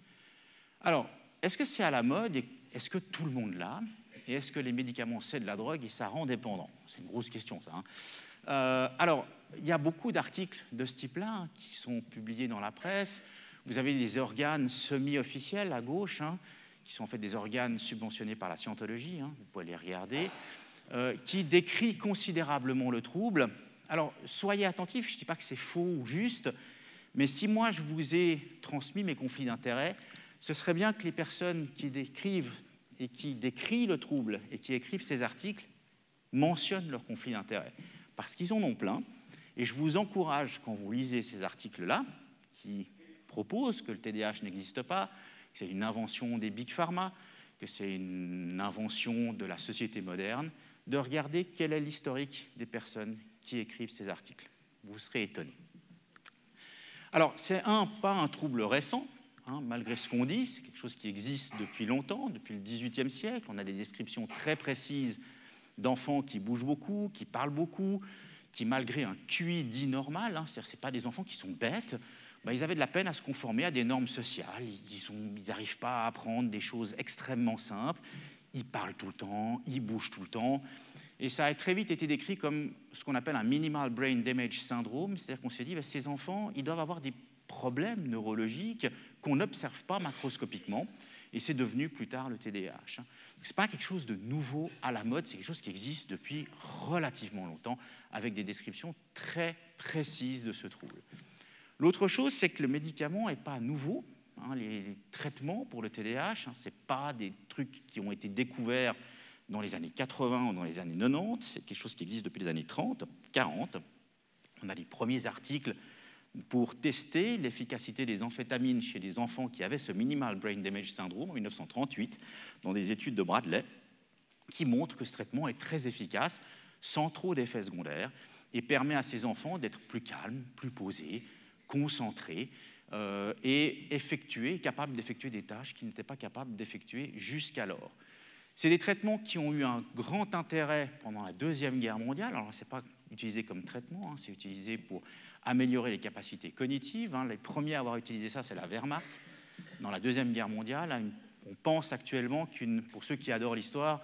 Alors, est-ce que c'est à la mode et est-ce que tout le monde l'a? Et est-ce que les médicaments, c'est de la drogue et ça rend dépendant? C'est une grosse question, ça. Hein. Euh, alors, il y a beaucoup d'articles de ce type-là hein, qui sont publiés dans la presse. Vous avez des organes semi-officiels à gauche, hein, qui sont en fait des organes subventionnés par la scientologie, hein, vous pouvez les regarder, euh, qui décrit considérablement le trouble. Alors, soyez attentifs, je ne dis pas que c'est faux ou juste, mais si moi, je vous ai transmis mes conflits d'intérêts, ce serait bien que les personnes qui décrivent et qui décrivent le trouble et qui écrivent ces articles mentionnent leurs conflits d'intérêts, parce qu'ils en ont plein. Et je vous encourage, quand vous lisez ces articles-là, qui proposent que le T D A H n'existe pas, que c'est une invention des big pharma, que c'est une invention de la société moderne, de regarder quel est l'historique des personnes qui écrivent ces articles. Vous serez étonnés. Alors, c'est un, pas un trouble récent, hein, malgré ce qu'on dit, c'est quelque chose qui existe depuis longtemps, depuis le dix-huitième siècle. On a des descriptions très précises d'enfants qui bougent beaucoup, qui parlent beaucoup, qui, malgré un Q I dit normal, hein, c'est-à-dire que ce n'est pas des enfants qui sont bêtes, ben, ils avaient de la peine à se conformer à des normes sociales. Ils n'arrivent pas à apprendre des choses extrêmement simples. Ils parlent tout le temps, ils bougent tout le temps. Et ça a très vite été décrit comme ce qu'on appelle un minimal brain damage syndrome, c'est-à-dire qu'on s'est dit, ben, ces enfants, ils doivent avoir des problèmes neurologiques qu'on n'observe pas macroscopiquement, et c'est devenu plus tard le T D A H. Ce n'est pas quelque chose de nouveau à la mode, c'est quelque chose qui existe depuis relativement longtemps, avec des descriptions très précises de ce trouble. L'autre chose, c'est que le médicament n'est pas nouveau. Hein, les, les traitements pour le T D A H, hein, ce n'est pas des trucs qui ont été découverts dans les années quatre-vingts ou dans les années quatre-vingt-dix, c'est quelque chose qui existe depuis les années trente, quarante. On a les premiers articles pour tester l'efficacité des amphétamines chez des enfants qui avaient ce minimal brain damage syndrome en mille neuf cent trente-huit, dans des études de Bradley, qui montrent que ce traitement est très efficace, sans trop d'effets secondaires, et permet à ces enfants d'être plus calmes, plus posés, concentrés, euh, et effectuer, capables d'effectuer des tâches qu'ils n'étaient pas capables d'effectuer jusqu'alors. C'est des traitements qui ont eu un grand intérêt pendant la Deuxième Guerre mondiale. Alors, ce n'est pas utilisé comme traitement, hein, c'est utilisé pour améliorer les capacités cognitives. Hein. Les premiers à avoir utilisé ça, c'est la Wehrmacht. Dans la Deuxième Guerre mondiale, hein, on pense actuellement, qu'une, pour ceux qui adorent l'histoire,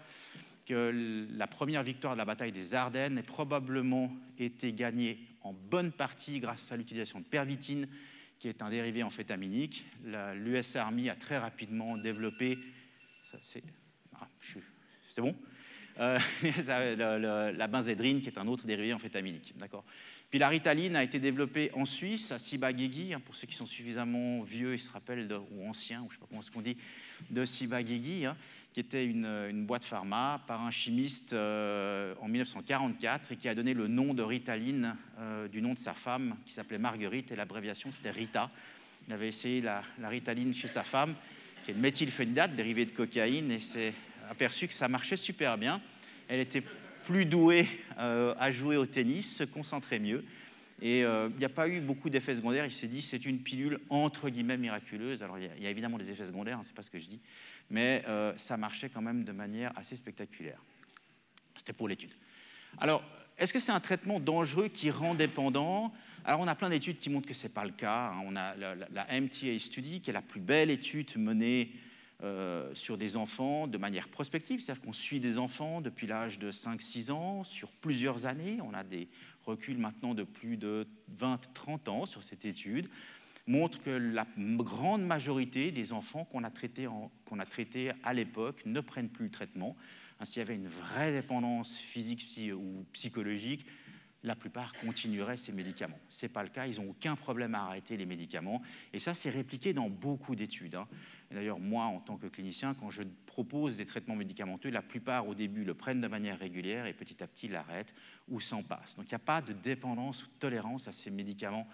que la première victoire de la bataille des Ardennes ait probablement été gagnée en bonne partie grâce à l'utilisation de pervitine, qui est un dérivé amphétaminique. L'U S Army a très rapidement développé... Ça, c'est... Ah, c'est bon euh, la, la, la benzédrine, qui est un autre dérivé amphétaminique. D'accord. Puis la ritaline a été développée en Suisse, à Ciba-Geigy. Hein, pour ceux qui sont suffisamment vieux, ils se rappellent, de, ou anciens, ou je ne sais pas comment on dit, de Ciba-Geigy, hein, qui était une, une boîte pharma par un chimiste euh, en mille neuf cent quarante-quatre et qui a donné le nom de ritaline euh, du nom de sa femme, qui s'appelait Marguerite, et l'abréviation c'était Rita. Il avait essayé la, la ritaline chez sa femme, qui est une méthylphénidate, dérivée de cocaïne, et s'est aperçu que ça marchait super bien. Elle était plus douée euh, à jouer au tennis, se concentrait mieux. Et il euh, n'y a pas eu beaucoup d'effets secondaires. Il s'est dit c'est une pilule entre guillemets miraculeuse. Alors il y, y a évidemment des effets secondaires, hein, c'est pas ce que je dis, mais euh, ça marchait quand même de manière assez spectaculaire. C'était pour l'étude. Alors, est-ce que c'est un traitement dangereux qui rend dépendant? Alors on a plein d'études qui montrent que c'est pas le cas. Hein. On a la, la, la M T A Study, qui est la plus belle étude menée Euh, sur des enfants de manière prospective, c'est-à-dire qu'on suit des enfants depuis l'âge de cinq six ans sur plusieurs années. On a des reculs maintenant de plus de vingt trente ans sur cette étude, montre que la grande majorité des enfants qu'on a traités qu'on a traités à l'époque ne prennent plus le traitement. Hein, s'il y avait une vraie dépendance physique ou psychologique, la plupart continueraient ces médicaments. Ce n'est pas le cas, ils n'ont aucun problème à arrêter les médicaments. Et ça, c'est répliqué dans beaucoup d'études. Hein. D'ailleurs, moi, en tant que clinicien, quand je propose des traitements médicamenteux, la plupart, au début, le prennent de manière régulière et petit à petit l'arrêtent ou s'en passent. Donc, il n'y a pas de dépendance ou de tolérance à ces médicaments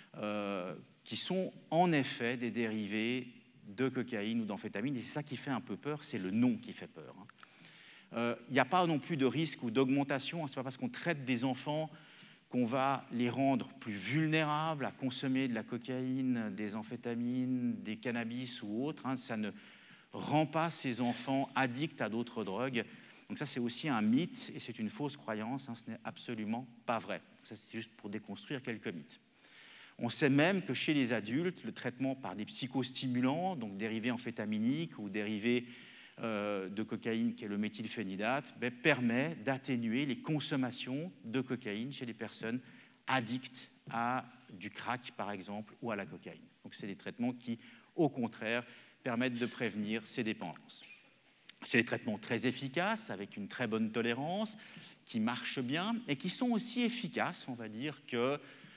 euh, qui sont en effet des dérivés de cocaïne ou d'amphétamine. Et c'est ça qui fait un peu peur, c'est le nom qui fait peur. Hein. Il euh, n'y a pas non plus de risque ou d'augmentation. Hein. Ce n'est pas parce qu'on traite des enfants qu'on va les rendre plus vulnérables à consommer de la cocaïne, des amphétamines, des cannabis ou autres. Hein. Ça ne rend pas ces enfants addicts à d'autres drogues. Donc ça, c'est aussi un mythe et c'est une fausse croyance. Hein. Ce n'est absolument pas vrai. Ça, c'est juste pour déconstruire quelques mythes. On sait même que chez les adultes, le traitement par des psychostimulants, donc dérivés amphétaminiques ou dérivés Euh, de cocaïne, qui est le méthylphénidate, ben, permet d'atténuer les consommations de cocaïne chez les personnes addictes à du crack, par exemple, ou à la cocaïne. Donc, c'est des traitements qui, au contraire, permettent de prévenir ces dépendances. C'est des traitements très efficaces, avec une très bonne tolérance, qui marchent bien et qui sont aussi efficaces, on va dire, que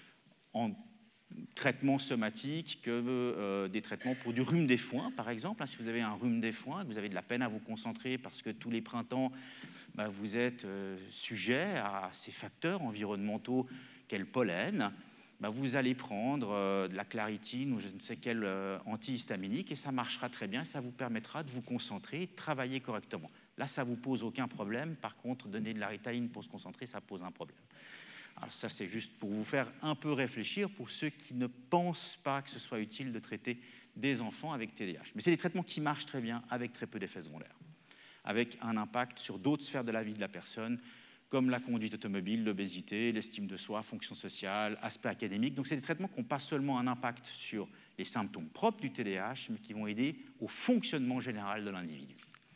en traitements somatiques, que euh, des traitements pour du rhume des foins, par exemple. Hein, si vous avez un rhume des foins, que vous avez de la peine à vous concentrer parce que tous les printemps, bah, vous êtes euh, sujet à ces facteurs environnementaux qu'est le pollen, bah, vous allez prendre euh, de la claritine ou je ne sais quel euh, antihistaminique et ça marchera très bien, ça vous permettra de vous concentrer et de travailler correctement. Là, ça ne vous pose aucun problème. Par contre, donner de la ritaline pour se concentrer, ça pose un problème. Alors ça, c'est juste pour vous faire un peu réfléchir pour ceux qui ne pensent pas que ce soit utile de traiter des enfants avec T D A H. Mais c'est des traitements qui marchent très bien avec très peu d'effets secondaires, avec un impact sur d'autres sphères de la vie de la personne, comme la conduite automobile, l'obésité, l'estime de soi, fonction sociale, aspect académique. Donc, c'est des traitements qui n'ont pas seulement un impact sur les symptômes propres du T D A H, mais qui vont aider au fonctionnement général de l'individu.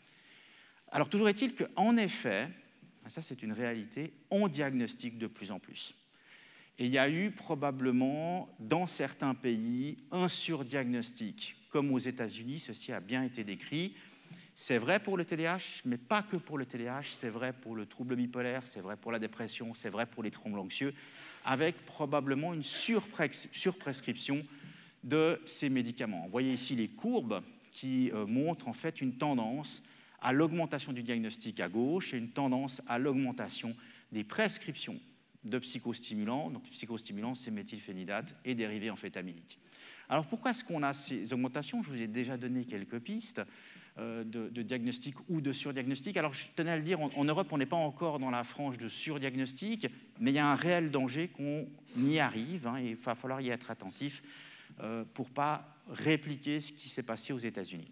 Alors, toujours est-il qu'en effet, ça c'est une réalité, on diagnostique de plus en plus. Et il y a eu probablement, dans certains pays, un surdiagnostic, comme aux États-Unis, ceci a bien été décrit. C'est vrai pour le T D A H, mais pas que pour le T D A H, c'est vrai pour le trouble bipolaire, c'est vrai pour la dépression, c'est vrai pour les troubles anxieux, avec probablement une surprescription de ces médicaments. Vous voyez ici les courbes qui euh, montrent en fait une tendance à l'augmentation du diagnostic à gauche et une tendance à l'augmentation des prescriptions de psychostimulants. Donc, les psychostimulants, c'est méthylphénidate et dérivés amphétaminiques. Alors, pourquoi est-ce qu'on a ces augmentations? Je vous ai déjà donné quelques pistes euh, de, de diagnostic ou de surdiagnostic. Alors, je tenais à le dire, en, en Europe, on n'est pas encore dans la frange de surdiagnostic, mais il y a un réel danger qu'on y arrive, hein, et il va falloir y être attentif euh, pour ne pas répliquer ce qui s'est passé aux États-Unis.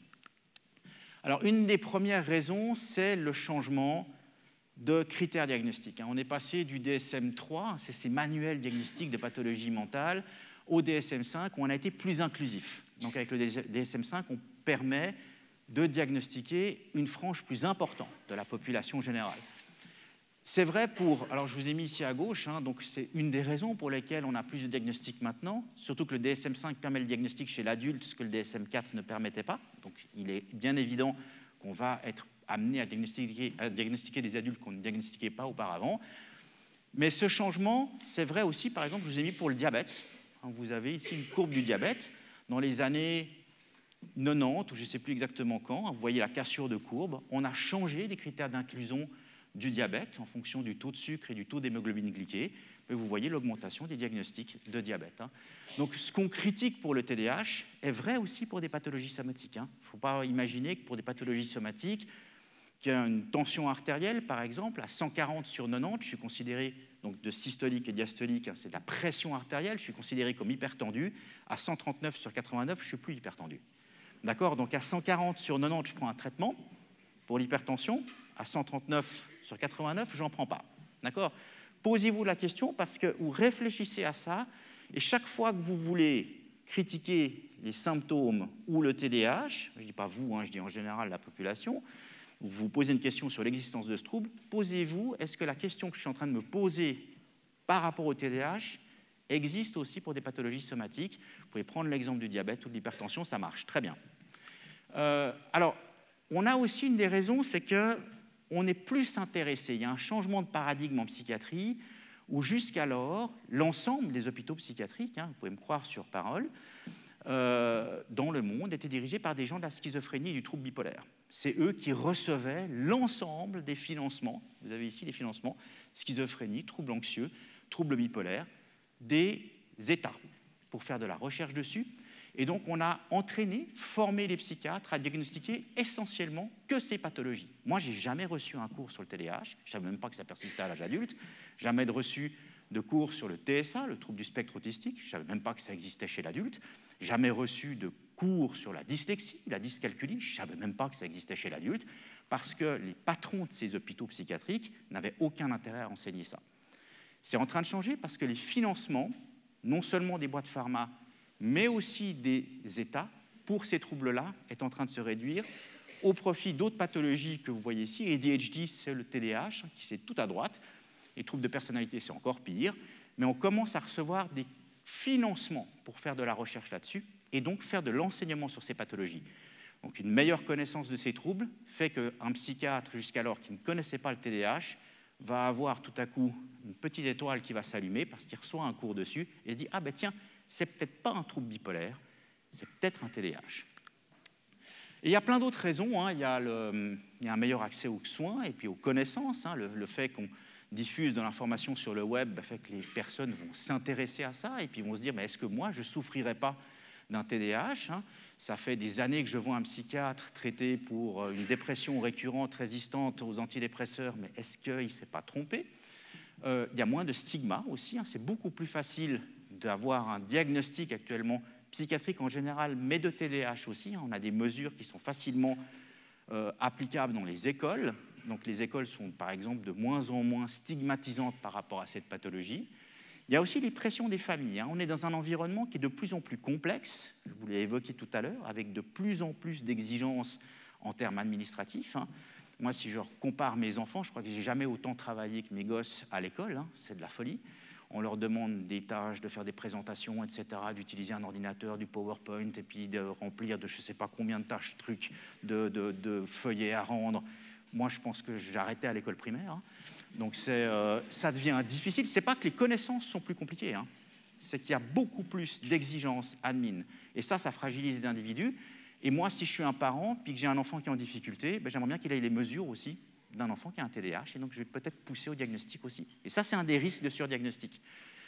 Alors, une des premières raisons, c'est le changement de critères diagnostiques. On est passé du D S M trois, c'est ces manuels diagnostiques de pathologie mentale, au D S M cinq, où on a été plus inclusif. Donc, avec le D S M cinq, on permet de diagnostiquer une frange plus importante de la population générale. C'est vrai pour... Alors, je vous ai mis ici à gauche, hein, donc c'est une des raisons pour lesquelles on a plus de diagnostics maintenant, surtout que le D S M cinq permet le diagnostic chez l'adulte, ce que le D S M quatre ne permettait pas. Donc, il est bien évident qu'on va être amené à diagnostiquer, à diagnostiquer des adultes qu'on ne diagnostiquait pas auparavant. Mais ce changement, c'est vrai aussi, par exemple, je vous ai mis pour le diabète. Vous avez ici une courbe du diabète. Dans les années quatre-vingt-dix, ou je ne sais plus exactement quand, vous voyez la cassure de courbe, on a changé les critères d'inclusion du diabète en fonction du taux de sucre et du taux d'hémoglobine glyquée. Et vous voyez l'augmentation des diagnostics de diabète. Donc, ce qu'on critique pour le T D A H est vrai aussi pour des pathologies somatiques. Il ne faut pas imaginer que pour des pathologies somatiques, qu'il y a une tension artérielle, par exemple, à cent quarante sur quatre-vingt-dix, je suis considéré, donc de systolique et diastolique, c'est de la pression artérielle, je suis considéré comme hypertendu. À cent trente-neuf sur quatre-vingt-neuf, je ne suis plus hypertendu. D'accord? Donc, à cent quarante sur quatre-vingt-dix, je prends un traitement pour l'hypertension. À cent trente-neuf sur quatre-vingt-neuf, je n'en prends pas. D'accord? Posez-vous la question parce que vous réfléchissez à ça et chaque fois que vous voulez critiquer les symptômes ou le T D A H, je ne dis pas vous, hein, je dis en général la population, ou vous posez une question sur l'existence de ce trouble, posez-vous, est-ce que la question que je suis en train de me poser par rapport au T D A H existe aussi pour des pathologies somatiques? Vous pouvez prendre l'exemple du diabète ou de l'hypertension, ça marche très bien. Euh, alors, on a aussi une des raisons, c'est que on est plus intéressé, il y a un changement de paradigme en psychiatrie où jusqu'alors, l'ensemble des hôpitaux psychiatriques, hein, vous pouvez me croire sur parole, euh, dans le monde étaient dirigés par des gens de la schizophrénie et du trouble bipolaire. C'est eux qui recevaient l'ensemble des financements, vous avez ici les financements, schizophrénie, trouble anxieux, trouble bipolaire, des États pour faire de la recherche dessus. Et donc, on a entraîné, formé les psychiatres à diagnostiquer essentiellement que ces pathologies. Moi, je n'ai jamais reçu un cours sur le T D A H, je ne savais même pas que ça persistait à l'âge adulte, jamais reçu de cours sur le T S A, le trouble du spectre autistique, je ne savais même pas que ça existait chez l'adulte, jamais reçu de cours sur la dyslexie, la dyscalculie, je ne savais même pas que ça existait chez l'adulte, parce que les patrons de ces hôpitaux psychiatriques n'avaient aucun intérêt à enseigner ça. C'est en train de changer parce que les financements, non seulement des boîtes pharma, mais aussi des États, pour ces troubles-là, est en train de se réduire au profit d'autres pathologies que vous voyez ici. A D H D, c'est le T D A H, qui c'est tout à droite. Les troubles de personnalité, c'est encore pire. Mais on commence à recevoir des financements pour faire de la recherche là-dessus et donc faire de l'enseignement sur ces pathologies. Donc une meilleure connaissance de ces troubles fait qu'un psychiatre, jusqu'alors, qui ne connaissait pas le T D A H, va avoir tout à coup une petite étoile qui va s'allumer parce qu'il reçoit un cours dessus et se dit « Ah ben tiens, c'est peut-être pas un trouble bipolaire, c'est peut-être un T D A H. » Et il y a plein d'autres raisons. Hein. Il, y a le, il y a un meilleur accès aux soins et puis aux connaissances. Hein. Le, le fait qu'on diffuse de l'information sur le web fait que les personnes vont s'intéresser à ça et puis vont se dire « Mais est-ce que moi, je ne souffrirais pas d'un T D A H hein? ?» Ça fait des années que je vois un psychiatre traité pour une dépression récurrente résistante aux antidépresseurs, mais est-ce qu'il ne s'est pas trompé? euh, Il y a moins de stigma aussi. Hein. C'est beaucoup plus facile d'avoir un diagnostic actuellement psychiatrique en général, mais de T D A H aussi. On a des mesures qui sont facilement euh, applicables dans les écoles. Donc les écoles sont par exemple de moins en moins stigmatisantes par rapport à cette pathologie. Il y a aussi les pressions des familles. Hein. On est dans un environnement qui est de plus en plus complexe, je vous l'ai évoqué tout à l'heure, avec de plus en plus d'exigences en termes administratifs. Hein. Moi, si je compare mes enfants, je crois que j'ai jamais autant travaillé que mes gosses à l'école, hein. C'est de la folie. On leur demande des tâches, de faire des présentations, et cetera, d'utiliser un ordinateur, du PowerPoint, et puis de remplir de je ne sais pas combien de tâches, trucs, de, de, de feuillets à rendre. Moi, je pense que j'ai arrêté à l'école primaire. Hein. Donc, euh, ça devient difficile. Ce n'est pas que les connaissances sont plus compliquées, hein. C'est qu'il y a beaucoup plus d'exigences admin. Et ça, ça fragilise les individus. Et moi, si je suis un parent, puis que j'ai un enfant qui est en difficulté, ben, j'aimerais bien qu'il ait les mesures aussi d'un enfant qui a un T D A H, et donc je vais peut-être pousser au diagnostic aussi. Et ça, c'est un des risques de surdiagnostic.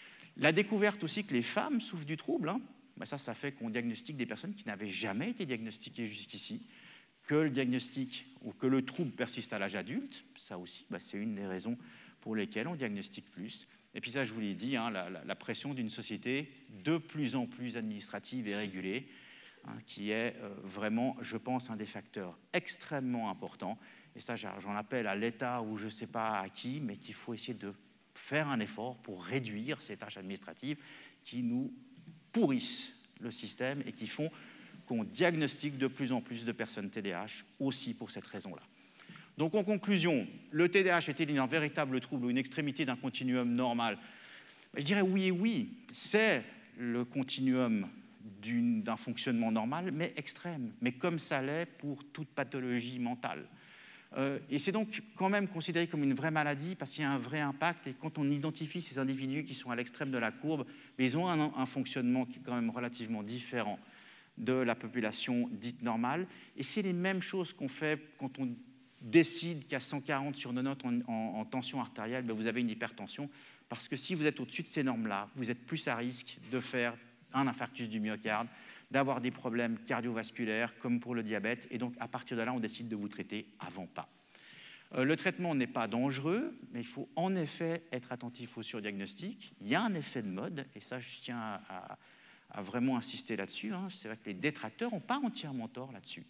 La découverte aussi que les femmes souffrent du trouble, hein, ben ça, ça fait qu'on diagnostique des personnes qui n'avaient jamais été diagnostiquées jusqu'ici, que le diagnostic ou que le trouble persiste à l'âge adulte, ça aussi, ben c'est une des raisons pour lesquelles on diagnostique plus. Et puis ça, je vous l'ai dit, hein, la, la, la pression d'une société de plus en plus administrative et régulée, hein, qui est euh, vraiment, je pense, un des facteurs extrêmement importants. Et ça, j'en appelle à l'État ou je ne sais pas à qui, mais qu'il faut essayer de faire un effort pour réduire ces tâches administratives qui nous pourrissent le système et qui font qu'on diagnostique de plus en plus de personnes T D A H aussi pour cette raison-là. Donc, en conclusion, le T D A H est-il un véritable trouble ou une extrémité d'un continuum normal? Je dirais oui et oui. C'est le continuum d'un fonctionnement normal, mais extrême, mais comme ça l'est pour toute pathologie mentale. Euh, et c'est donc quand même considéré comme une vraie maladie parce qu'il y a un vrai impact. Et quand on identifie ces individus qui sont à l'extrême de la courbe, ils ont un, un fonctionnement qui est quand même relativement différent de la population dite normale. Et c'est les mêmes choses qu'on fait quand on décide qu'à cent quarante sur quatre-vingt-dix en, en, en tension artérielle, ben vous avez une hypertension. Parce que si vous êtes au-dessus de ces normes-là, vous êtes plus à risque de faire un infarctus du myocarde, d'avoir des problèmes cardiovasculaires comme pour le diabète. Et donc, à partir de là, on décide de vous traiter avant pas. Euh, le traitement n'est pas dangereux, mais il faut en effet être attentif au surdiagnostic. Il y a un effet de mode, et ça, je tiens à, à, à vraiment insister là-dessus. Hein. C'est vrai que les détracteurs n'ont pas entièrement tort là-dessus.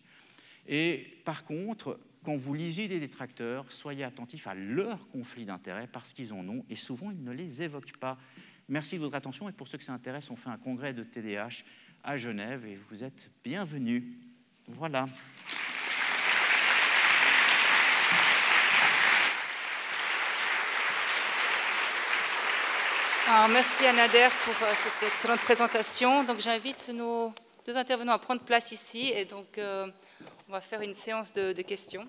Et par contre, quand vous lisez des détracteurs, soyez attentifs à leurs conflits d'intérêts parce qu'ils en ont, et souvent, ils ne les évoquent pas. Merci de votre attention, et pour ceux que ça intéresse, on fait un congrès de T D A H à Genève, et vous êtes bienvenus. Voilà. Alors, merci à Nader pour euh, cette excellente présentation. Donc, j'invite nos deux intervenants à prendre place ici, et donc euh, on va faire une séance de, de questions.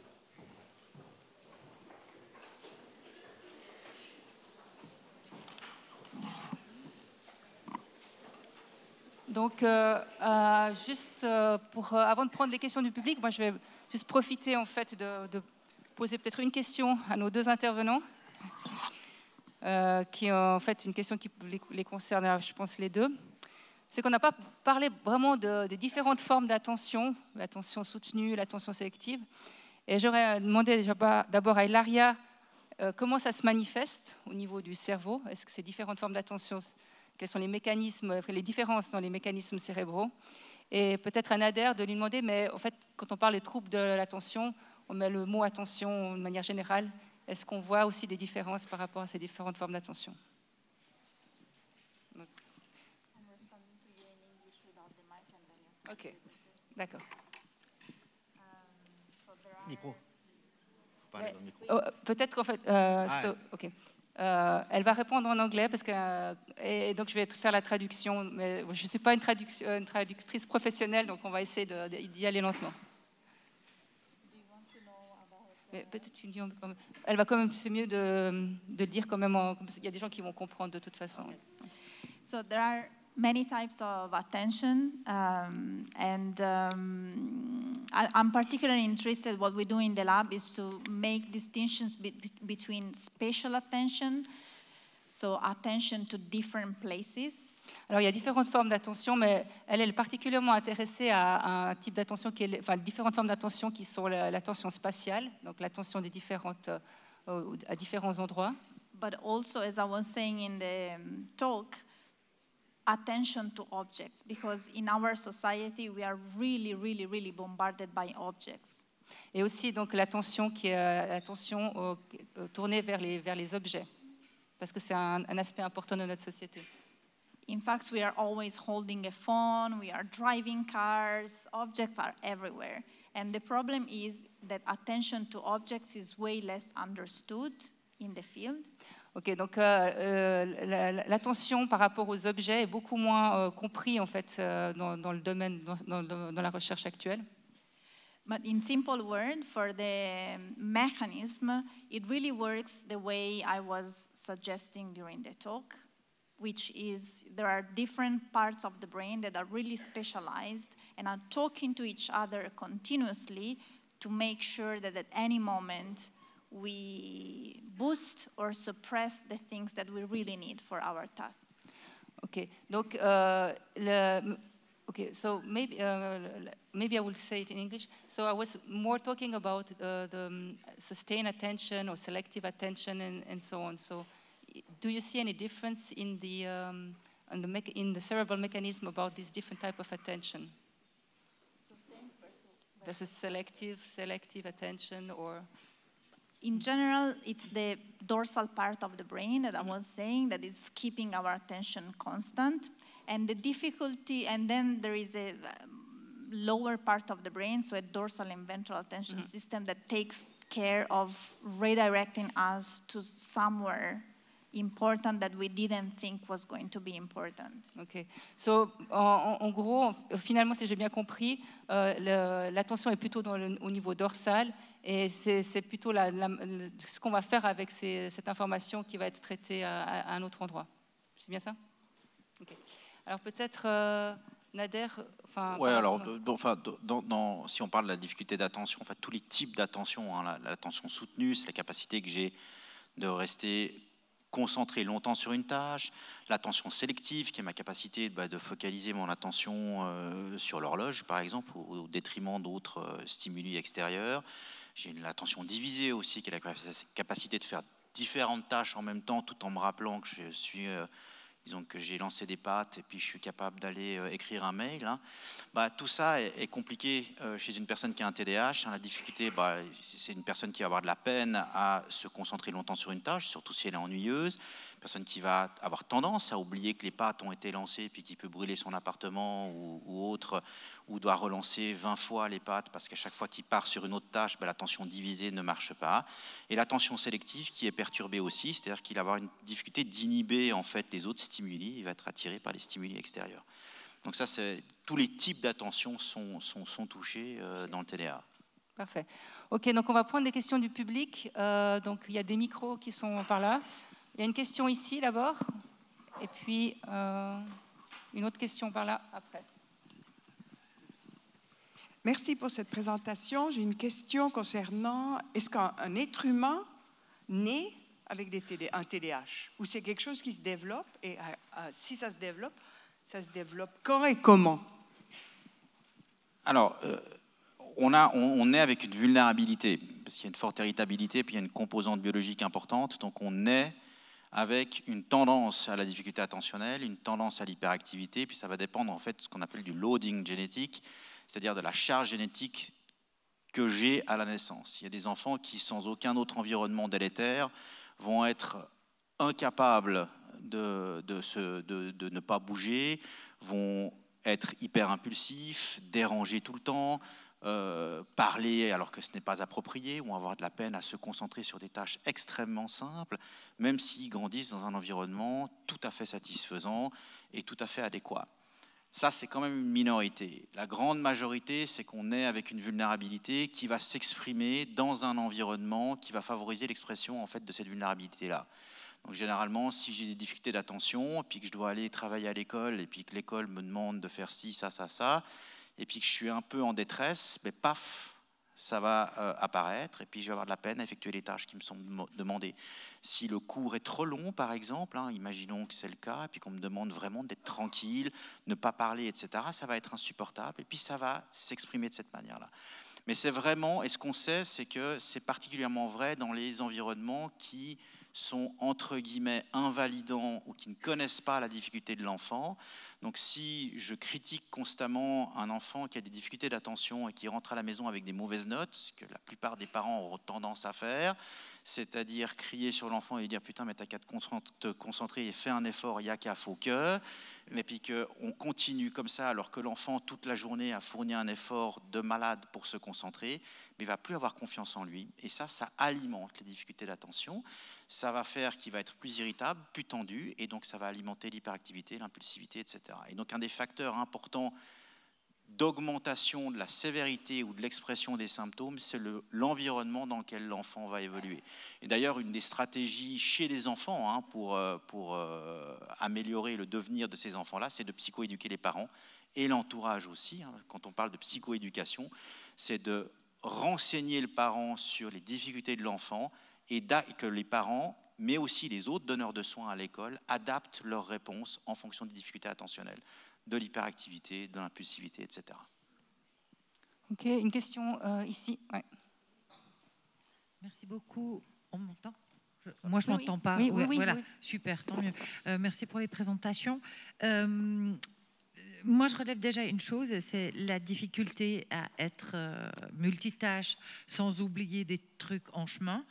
Donc, euh, euh, juste euh, pour, euh, avant de prendre les questions du public, moi, je vais juste profiter en fait de, de poser peut-être une question à nos deux intervenants, euh, qui est en fait une question qui les, les concerne, je pense, les deux. C'est qu'on n'a pas parlé vraiment de, des différentes formes d'attention, l'attention soutenue, l'attention sélective. Et j'aurais demandé d'abord à Ilaria euh, comment ça se manifeste au niveau du cerveau. Est-ce que ces différentes formes d'attention, quels sont les mécanismes, les différences dans les mécanismes cérébraux? Et peut-être à Nader de lui demander, mais en fait, quand on parle des troubles de l'attention, on met le mot attention de manière générale. Est-ce qu'on voit aussi des différences par rapport à ces différentes formes d'attention? Ok, d'accord. Micro. Mais, oh, peut-être qu'en fait, euh, ah, so, ok. Euh, elle va répondre en anglais parce que, euh, et donc je vais faire la traduction. Mais je ne suis pas une, une traductrice professionnelle, donc on va essayer d'y aller lentement. Mais peut-être une, elle va quand même, c'est mieux de, de le dire quand même. En, il y a des gens qui vont comprendre de toute façon. So there are many types of attention, um, and um, I, I'm particularly interested. What we do in the lab is to make distinctions be between spatial attention, so attention to different places. Alors il y a différentes formes d'attention, mais elle est particulièrement intéressée à, à un type d'attention qui est, enfin différentes formes d'attention qui sont l'attention spatiale, donc l'attention des différentes euh, à différents endroits. But also, as I was saying in the um, talk, attention to objects, because in our society we are really, really, really bombarded by objects. Et aussi donc l'attention qui est l'attention au, au, tournée vers les, vers les objets, parce que c'est un, un aspect important de notre société. In fact, we are always holding a phone, we are driving cars, objects are everywhere. And the problem is that attention to objects is way less understood in the field. Ok, donc euh, euh, l'attention par rapport aux objets est beaucoup moins euh, compris en fait euh, dans, dans le domaine, dans, dans, dans la recherche actuelle. But in simple words, for the mechanism, it really works the way I was suggesting during the talk, which is there are different parts of the brain that are really specialized and are talking to each other continuously to make sure that at any moment we boost or suppress the things that we really need for our tasks. Okay, donc uh, le, okay, so maybe uh, maybe I will say it in English. So I was more talking about uh, the um, sustained attention or selective attention and, and so on. So, do you see any difference in the um, in the me in the cerebral mechanism about this different type of attention? Sustained versus, versus selective selective attention or? In general, it's the dorsal part of the brain that I was saying that is keeping our attention constant. And the difficulty, and then there is a lower part of the brain, so a dorsal and ventral attention mm-hmm. system that takes care of redirecting us to somewhere important that we didn't think was going to be important. Ok. So, en, en gros, finalement, si j'ai bien compris, euh, l'attention est plutôt dans le, au niveau dorsal. Et c'est plutôt la, la, ce qu'on va faire avec ces, cette information qui va être traitée à, à un autre endroit. C'est bien ça? Okay. Alors peut-être euh, Nader. Oui, alors dans, enfin, dans, dans, si on parle de la difficulté d'attention, en fait, tous les types d'attention, hein, l'attention soutenue, c'est la capacité que j'ai de rester concentré longtemps sur une tâche, l'attention sélective, qui est ma capacité bah, de focaliser mon attention euh, sur l'horloge, par exemple, au, au détriment d'autres euh, stimuli extérieurs. J'ai l'attention divisée aussi, qui est la capacité de faire différentes tâches en même temps, tout en me rappelant que je suis, euh, disons que j'ai lancé des pattes et puis je suis capable d'aller euh, écrire un mail. Hein. Bah, tout ça est, est compliqué euh, chez une personne qui a un T D A H. Hein. La difficulté, bah, c'est une personne qui va avoir de la peine à se concentrer longtemps sur une tâche, surtout si elle est ennuyeuse. Une personne qui va avoir tendance à oublier que les pattes ont été lancées puis qui peut brûler son appartement ou, ou autre, ou doit relancer vingt fois les pattes parce qu'à chaque fois qu'il part sur une autre tâche, bah, l'attention divisée ne marche pas. Et l'attention sélective qui est perturbée aussi, c'est-à-dire qu'il va avoir une difficulté d'inhiber en fait les autres stimuli, il va être attiré par les stimuli extérieurs. Donc ça, c'est, tous les types d'attention sont, sont, sont touchés euh, dans le T D A. Parfait. Ok, donc on va prendre des questions du public. Euh, donc il y a des micros qui sont par là. Il y a une question ici d'abord, et puis euh, une autre question par là après. Merci pour cette présentation. J'ai une question concernant, est-ce qu'un être humain naît avec des T D, un T D A H ou c'est quelque chose qui se développe et euh, euh, si ça se développe, ça se développe quand et comment? Alors, euh, on, a, on, on est avec une vulnérabilité, parce qu'il y a une forte héritabilité, puis il y a une composante biologique importante, donc on est avec une tendance à la difficulté attentionnelle, une tendance à l'hyperactivité, puis ça va dépendre en fait de ce qu'on appelle du loading génétique, c'est-à-dire de la charge génétique que j'ai à la naissance. Il y a des enfants qui, sans aucun autre environnement délétère, vont être incapables de, de, se, de, de ne pas bouger, vont être hyper impulsifs, dérangés tout le temps, Euh, parler alors que ce n'est pas approprié, ou avoir de la peine à se concentrer sur des tâches extrêmement simples, même s'ils grandissent dans un environnement tout à fait satisfaisant et tout à fait adéquat. Ça, c'est quand même une minorité. La grande majorité, c'est qu'on est avec une vulnérabilité qui va s'exprimer dans un environnement qui va favoriser l'expression en fait, de cette vulnérabilité-là. Donc généralement, si j'ai des difficultés d'attention, puis que je dois aller travailler à l'école, et puis que l'école me demande de faire ci, ça, ça, ça, et puis que je suis un peu en détresse, mais paf, ça va euh, apparaître, et puis je vais avoir de la peine à effectuer les tâches qui me sont demandées. Si le cours est trop long, par exemple, hein, imaginons que c'est le cas, et puis qu'on me demande vraiment d'être tranquille, ne pas parler, et cetera, ça va être insupportable, et puis ça va s'exprimer de cette manière-là. Mais c'est vraiment, et ce qu'on sait, c'est que c'est particulièrement vrai dans les environnements qui sont entre guillemets invalidants ou qui ne connaissent pas la difficulté de l'enfant. Donc si je critique constamment un enfant qui a des difficultés d'attention et qui rentre à la maison avec des mauvaises notes, ce que la plupart des parents ont tendance à faire, c'est-à-dire crier sur l'enfant et lui dire « putain, mais t'as qu'à te concentrer et fais un effort, il n'y a qu'à faut que », et puis qu'on continue comme ça alors que l'enfant, toute la journée, a fourni un effort de malade pour se concentrer, mais il ne va plus avoir confiance en lui. Et ça, ça alimente les difficultés d'attention. Ça va faire qu'il va être plus irritable, plus tendu, et donc ça va alimenter l'hyperactivité, l'impulsivité, et cetera. Et donc un des facteurs importants d'augmentation de la sévérité ou de l'expression des symptômes, c'est le, l'environnement dans lequel l'enfant va évoluer. Et d'ailleurs, une des stratégies chez les enfants hein, pour, pour euh, améliorer le devenir de ces enfants-là, c'est de psychoéduquer les parents et l'entourage aussi. Hein. Quand on parle de psychoéducation, c'est de renseigner le parent sur les difficultés de l'enfant et que les parents, mais aussi les autres donneurs de soins à l'école, adaptent leurs réponses en fonction des difficultés attentionnelles, de l'hyperactivité, de l'impulsivité, et cetera. Ok, une question euh, ici. Ouais. Merci beaucoup. On m'entend ? Moi, je ne oui, m'entends pas. Oui, oui, ouais, oui, voilà, oui. Super, tant mieux. Euh, merci pour les présentations. Euh, moi, je relève déjà une chose, c'est la difficulté à être euh, multitâche sans oublier des trucs en chemin.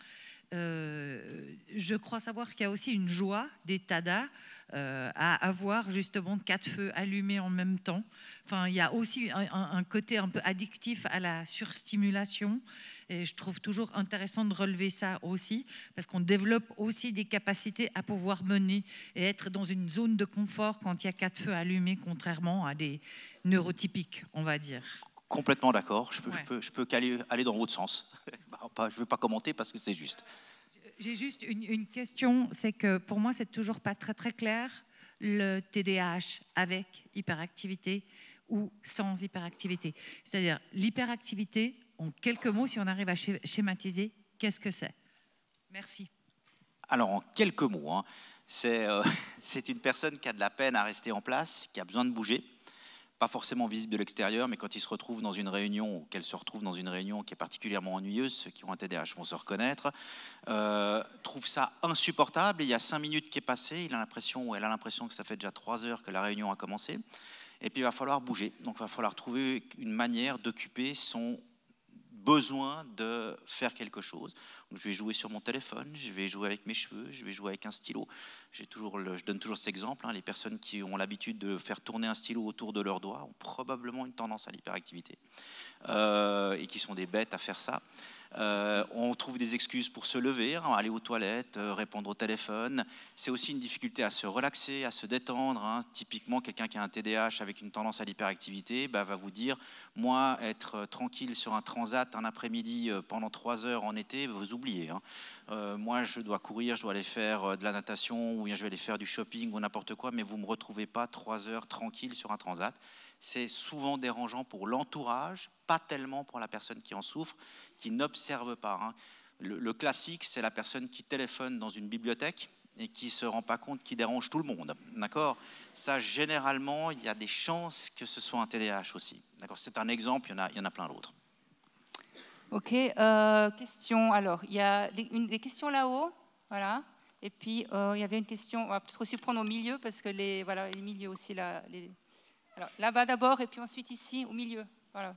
Euh, je crois savoir qu'il y a aussi une joie des T A D A euh, à avoir justement quatre feux allumés en même temps. Enfin, il y a aussi un, un côté un peu addictif à la surstimulation et je trouve toujours intéressant de relever ça aussi parce qu'on développe aussi des capacités à pouvoir mener et être dans une zone de confort quand il y a quatre feux allumés, contrairement à des neurotypiques, on va dire. Complètement d'accord. Je peux, Ouais. je peux, je peux aller, aller dans votre sens. Je ne veux pas commenter parce que c'est juste. J'ai juste une, une question, c'est que pour moi, c'est toujours pas très très clair le T D A H avec hyperactivité ou sans hyperactivité. C'est-à-dire l'hyperactivité, en quelques mots, si on arrive à schématiser, qu'est-ce que c'est ? Merci. Alors, en quelques mots, hein, c'est euh, c'est une personne qui a de la peine à rester en place, qui a besoin de bouger, pas forcément visible de l'extérieur, mais quand il se retrouve dans une réunion ou qu'elle se retrouve dans une réunion qui est particulièrement ennuyeuse, ceux qui ont un T D A H vont se reconnaître, euh, trouve ça insupportable. Et il y a cinq minutes qui est passé, il a l'impression, ou elle a l'impression que ça fait déjà trois heures que la réunion a commencé. Et puis il va falloir bouger. Donc il va falloir trouver une manière d'occuper son besoin de faire quelque chose. Donc, je vais jouer sur mon téléphone, je vais jouer avec mes cheveux, je vais jouer avec un stylo. J'ai toujours le, je donne toujours cet exemple. Hein, les personnes qui ont l'habitude de faire tourner un stylo autour de leurs doigts ont probablement une tendance à l'hyperactivité euh, et qui sont des bêtes à faire ça. Euh, on trouve des excuses pour se lever, hein, aller aux toilettes, euh, répondre au téléphone. C'est aussi une difficulté à se relaxer, à se détendre. Hein. Typiquement, quelqu'un qui a un T D A H avec une tendance à l'hyperactivité bah, va vous dire « Moi, être euh, tranquille sur un transat un après-midi euh, pendant trois heures en été, vous oubliez. Hein. Euh, moi, je dois courir, je dois aller faire euh, de la natation ou bien je vais aller faire du shopping ou n'importe quoi, mais vous ne me retrouvez pas trois heures tranquille sur un transat. » C'est souvent dérangeant pour l'entourage, pas tellement pour la personne qui en souffre, qui n'observe pas. Hein. Le, le classique, c'est la personne qui téléphone dans une bibliothèque et qui ne se rend pas compte qu'il dérange tout le monde. D'accord ? Ça, généralement, il y a des chances que ce soit un T D A H aussi. D'accord ? C'est un exemple, il y en a, il y en a plein d'autres. Ok, euh, question. Alors, il y a des, une, des questions là-haut, voilà. Et puis, euh, il y avait une question, on va peut-être aussi prendre au milieu, parce que les, voilà, les milieux aussi, là, les... Alors, là-bas d'abord, et puis ensuite ici, au milieu. Voilà.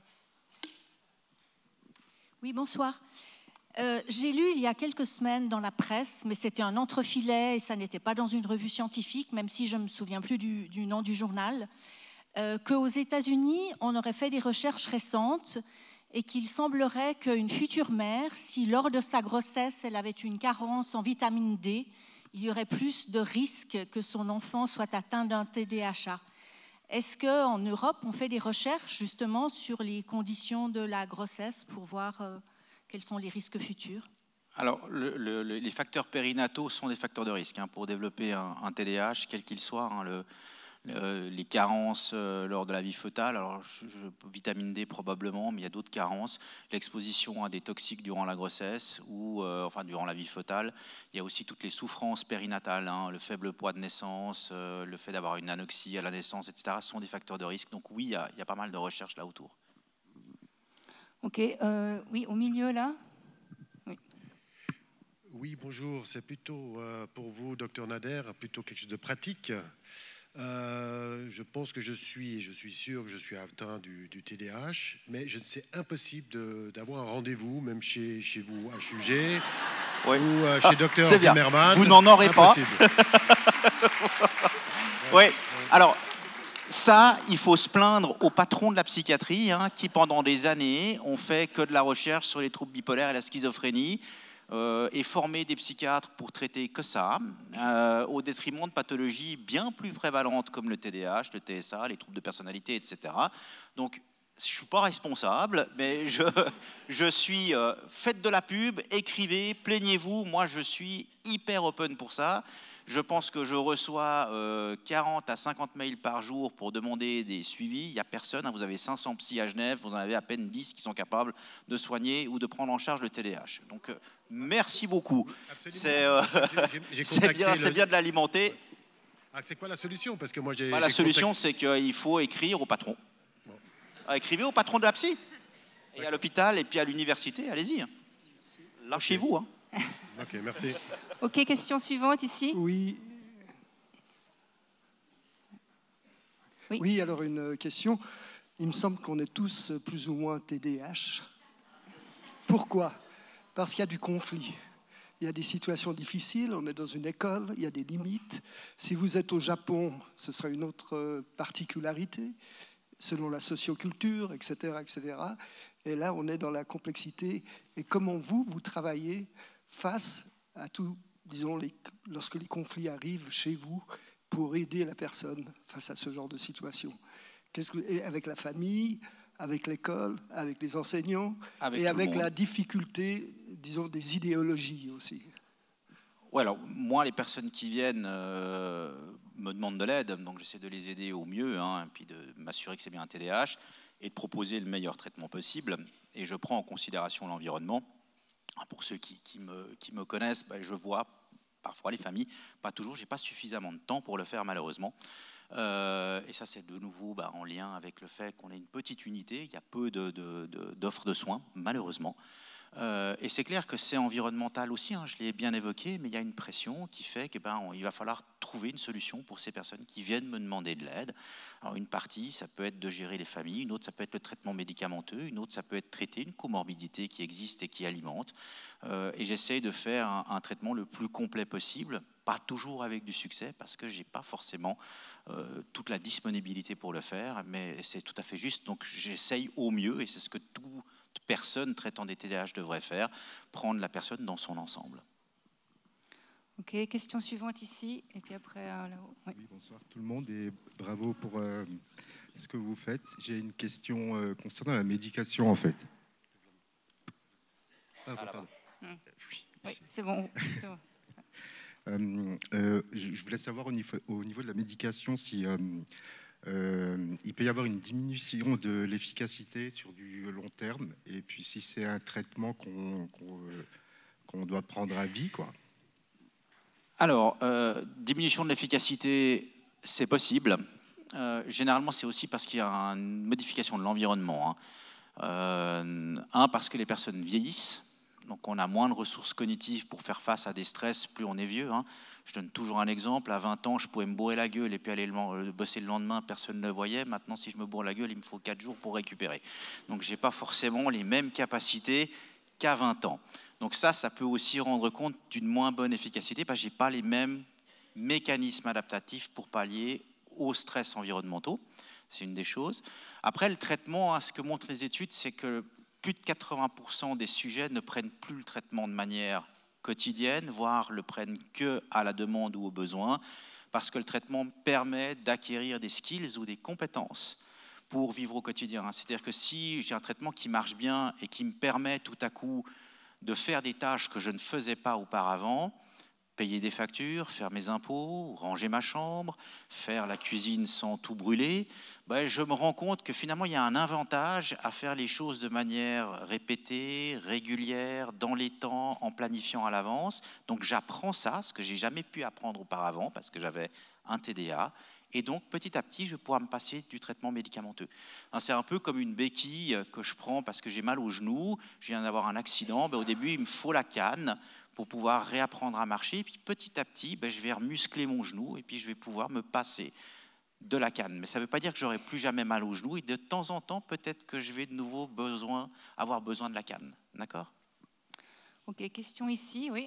Oui, bonsoir. Euh, j'ai lu il y a quelques semaines dans la presse, mais c'était un entrefilet et ça n'était pas dans une revue scientifique, même si je ne me souviens plus du, du nom du journal, euh, qu'aux États-Unis, on aurait fait des recherches récentes et qu'il semblerait qu'une future mère, si lors de sa grossesse, elle avait une carence en vitamine D, il y aurait plus de risques que son enfant soit atteint d'un T D A H. Est-ce qu'en Europe, on fait des recherches justement sur les conditions de la grossesse pour voir euh, quels sont les risques futurs ? Alors, le, le, les facteurs périnataux sont des facteurs de risque hein, pour développer un, un T D A H, quel qu'il soit. Hein, le, le, les carences euh, lors de la vie fœtale, alors je, je, vitamine D probablement, mais il y a d'autres carences. L'exposition à des toxiques durant la grossesse ou euh, enfin durant la vie fœtale. Il y a aussi toutes les souffrances périnatales, hein, le faible poids de naissance, euh, le fait d'avoir une anoxie à la naissance, et cetera. sont des facteurs de risque. Donc oui, il y a, il y a pas mal de recherches là autour. Ok, euh, oui, au milieu là. Oui. Oui, bonjour. C'est plutôt euh, pour vous, docteur Nader, plutôt quelque chose de pratique. Euh, je pense que je suis, je suis sûr que je suis atteint du, du T D A H, mais je, c'est impossible d'avoir un rendez-vous, même chez, chez vous, H U G, oui. ou euh, chez ah, docteur Zimmermann. Vous n'en aurez impossible. pas. Oui, alors... Ça, il faut se plaindre aux patrons de la psychiatrie hein, qui, pendant des années, ont fait que de la recherche sur les troubles bipolaires et la schizophrénie euh, et formé des psychiatres pour traiter que ça, euh, au détriment de pathologies bien plus prévalentes comme le T D A H, le T S A, les troubles de personnalité, et cetera. Donc, je ne suis pas responsable, mais je, je suis... Euh, faites de la pub, écrivez, plaignez-vous. Moi, je suis hyper open pour ça. Je pense que je reçois euh, quarante à cinquante mails par jour pour demander des suivis. Il n'y a personne. Hein, vous avez cinq cents psys à Genève. Vous en avez à peine dix qui sont capables de soigner ou de prendre en charge le T D A H. Donc, euh, merci beaucoup. C'est euh, bien, le... bien de l'alimenter. Ah, c'est quoi la solution? Parce que moi, j'ai, bah, La solution, contacté... c'est qu'il faut écrire au patron. Bon. Écrivez au patron de la psy. Et à l'hôpital, et puis à l'université, allez-y. Lâchez-vous. Hein. Ok, merci. Ok, question suivante ici. Oui. oui. Oui, alors une question. Il me semble qu'on est tous plus ou moins T D A H. Pourquoi? Parce qu'il y a du conflit. Il y a des situations difficiles, on est dans une école, il y a des limites. Si vous êtes au Japon, ce sera une autre particularité, selon la socioculture, et cetera, et cetera. Et là, on est dans la complexité. Et comment vous, vous travaillez face à tout, disons, les, lorsque les conflits arrivent chez vous, pour aider la personne face à ce genre de situation? Qu'est-ce que, avec la famille, avec l'école, avec les enseignants, avec et avec la difficulté, disons, des idéologies aussi. Oui, alors moi, les personnes qui viennent euh, me demandent de l'aide, donc j'essaie de les aider au mieux, hein, et puis de m'assurer que c'est bien un T D A H, et de proposer le meilleur traitement possible. Et je prends en considération l'environnement. Pour ceux qui, qui, me, qui me connaissent, ben, je vois parfois les familles, pas toujours, je n'ai pas suffisamment de temps pour le faire malheureusement. Euh, et ça, c'est de nouveau ben, en lien avec le fait qu'on est une petite unité, il y a peu de, de, de, d'offres de soins, malheureusement. Euh, et c'est clair que c'est environnemental aussi, hein, je l'ai bien évoqué, mais il y a une pression qui fait qu'il ben, va falloir trouver une solution pour ces personnes qui viennent me demander de l'aide. Alors une partie, ça peut être de gérer les familles, une autre, ça peut être le traitement médicamenteux, une autre, ça peut être traiter une comorbidité qui existe et qui alimente. Euh, et j'essaye de faire un, un traitement le plus complet possible, pas toujours avec du succès, parce que je n'ai pas forcément euh, toute la disponibilité pour le faire, mais c'est tout à fait juste. Donc j'essaye au mieux, et c'est ce que tout personne traitant des T D A H devrait faire, prendre la personne dans son ensemble. Ok, question suivante ici, et puis après euh, là-haut. Oui. Oui, bonsoir tout le monde, et bravo pour euh, ce que vous faites. J'ai une question euh, concernant la médication, en fait. Ah, pardon. pardon. Hum. Oui, oui c'est bon. C'est bon. euh, euh, je voulais savoir au niveau, au niveau de la médication si... Euh, Euh, il peut y avoir une diminution de l'efficacité sur du long terme, et puis si c'est un traitement qu'on qu'on, euh, qu'on doit prendre à vie, quoi. Alors, euh, diminution de l'efficacité, c'est possible. Euh, généralement, c'est aussi parce qu'il y a une modification de l'environnement. Hein. Euh, un, parce que les personnes vieillissent, donc on a moins de ressources cognitives pour faire face à des stress, plus on est vieux. Hein. Je donne toujours un exemple. À vingt ans, je pouvais me bourrer la gueule et puis aller le, bosser le lendemain, personne ne le voyait. Maintenant, si je me bourre la gueule, il me faut quatre jours pour récupérer. Donc, je n'ai pas forcément les mêmes capacités qu'à vingt ans. Donc ça, ça peut aussi rendre compte d'une moins bonne efficacité parce que je n'ai pas les mêmes mécanismes adaptatifs pour pallier aux stress environnementaux. C'est une des choses. Après, le traitement, ce que montrent les études, c'est que plus de quatre-vingts pour cent des sujets ne prennent plus le traitement de manière quotidienne, voire le prennent que à la demande ou au besoin, parce que le traitement permet d'acquérir des skills ou des compétences pour vivre au quotidien. C'est-à-dire que si j'ai un traitement qui marche bien et qui me permet tout à coup de faire des tâches que je ne faisais pas auparavant, payer des factures, faire mes impôts, ranger ma chambre, faire la cuisine sans tout brûler, ben je me rends compte que finalement il y a un avantage à faire les choses de manière répétée, régulière, dans les temps, en planifiant à l'avance. Donc j'apprends ça, ce que j'ai jamais pu apprendre auparavant parce que j'avais un T D A, Et donc, petit à petit, je vais pouvoir me passer du traitement médicamenteux. C'est un peu comme une béquille que je prends parce que j'ai mal au genou, je viens d'avoir un accident. Ben, au début, il me faut la canne pour pouvoir réapprendre à marcher. Et puis, petit à petit, ben, je vais remuscler mon genou et puis je vais pouvoir me passer de la canne. Mais ça ne veut pas dire que j'aurai plus jamais mal au genou. Et de temps en temps, peut-être que je vais de nouveau besoin, avoir besoin de la canne. D'accord ? Ok, question ici, oui.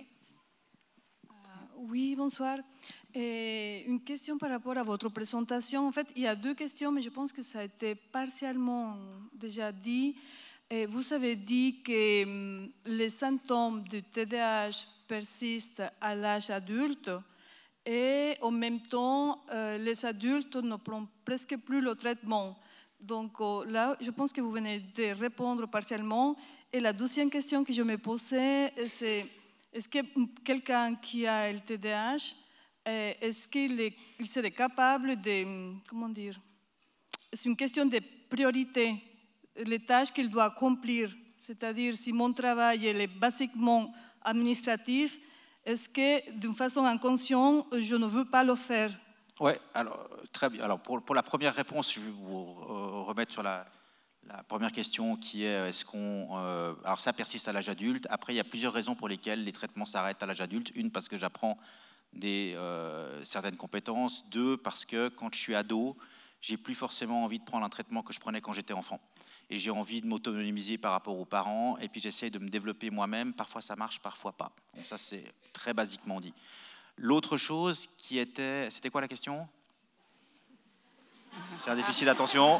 Oui, bonsoir. Et une question par rapport à votre présentation. En fait, il y a deux questions, mais je pense que ça a été partiellement déjà dit. Et vous avez dit que um, les symptômes du T D A H persistent à l'âge adulte et en même temps, euh, les adultes ne prennent presque plus le traitement. Donc euh, là, je pense que vous venez de répondre partiellement. Et la deuxième question que je me posais, c'est est-ce que quelqu'un qui a le T D A H, est-ce qu'il est, il serait capable de, comment dire, c'est une question de priorité, les tâches qu'il doit accomplir, c'est-à-dire si mon travail est basiquement administratif, est-ce que d'une façon inconsciente, je ne veux pas le faire? Oui, alors très bien. Alors pour, pour la première réponse, je vais vous remettre sur la, la première question qui est est-ce qu'on... Euh, alors ça persiste à l'âge adulte. Après, il y a plusieurs raisons pour lesquelles les traitements s'arrêtent à l'âge adulte. Une, parce que j'apprends des, euh, certaines compétences. Deux, parce que quand je suis ado, j'ai plus forcément envie de prendre un traitement que je prenais quand j'étais enfant. Et j'ai envie de m'autonomiser par rapport aux parents. Et puis j'essaye de me développer moi-même. Parfois ça marche, parfois pas. Donc ça, c'est très basiquement dit. L'autre chose qui était... C'était quoi la question? C'est un déficit d'attention.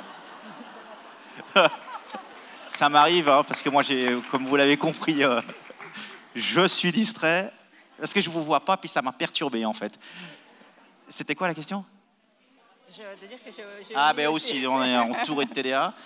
Ça m'arrive, hein, parce que moi, comme vous l'avez compris, euh, je suis distrait, parce que je ne vous vois pas, puis ça m'a perturbé, en fait. C'était quoi la question? Je veux dire que je, je Ah, ben aussi, on est entouré de T D A.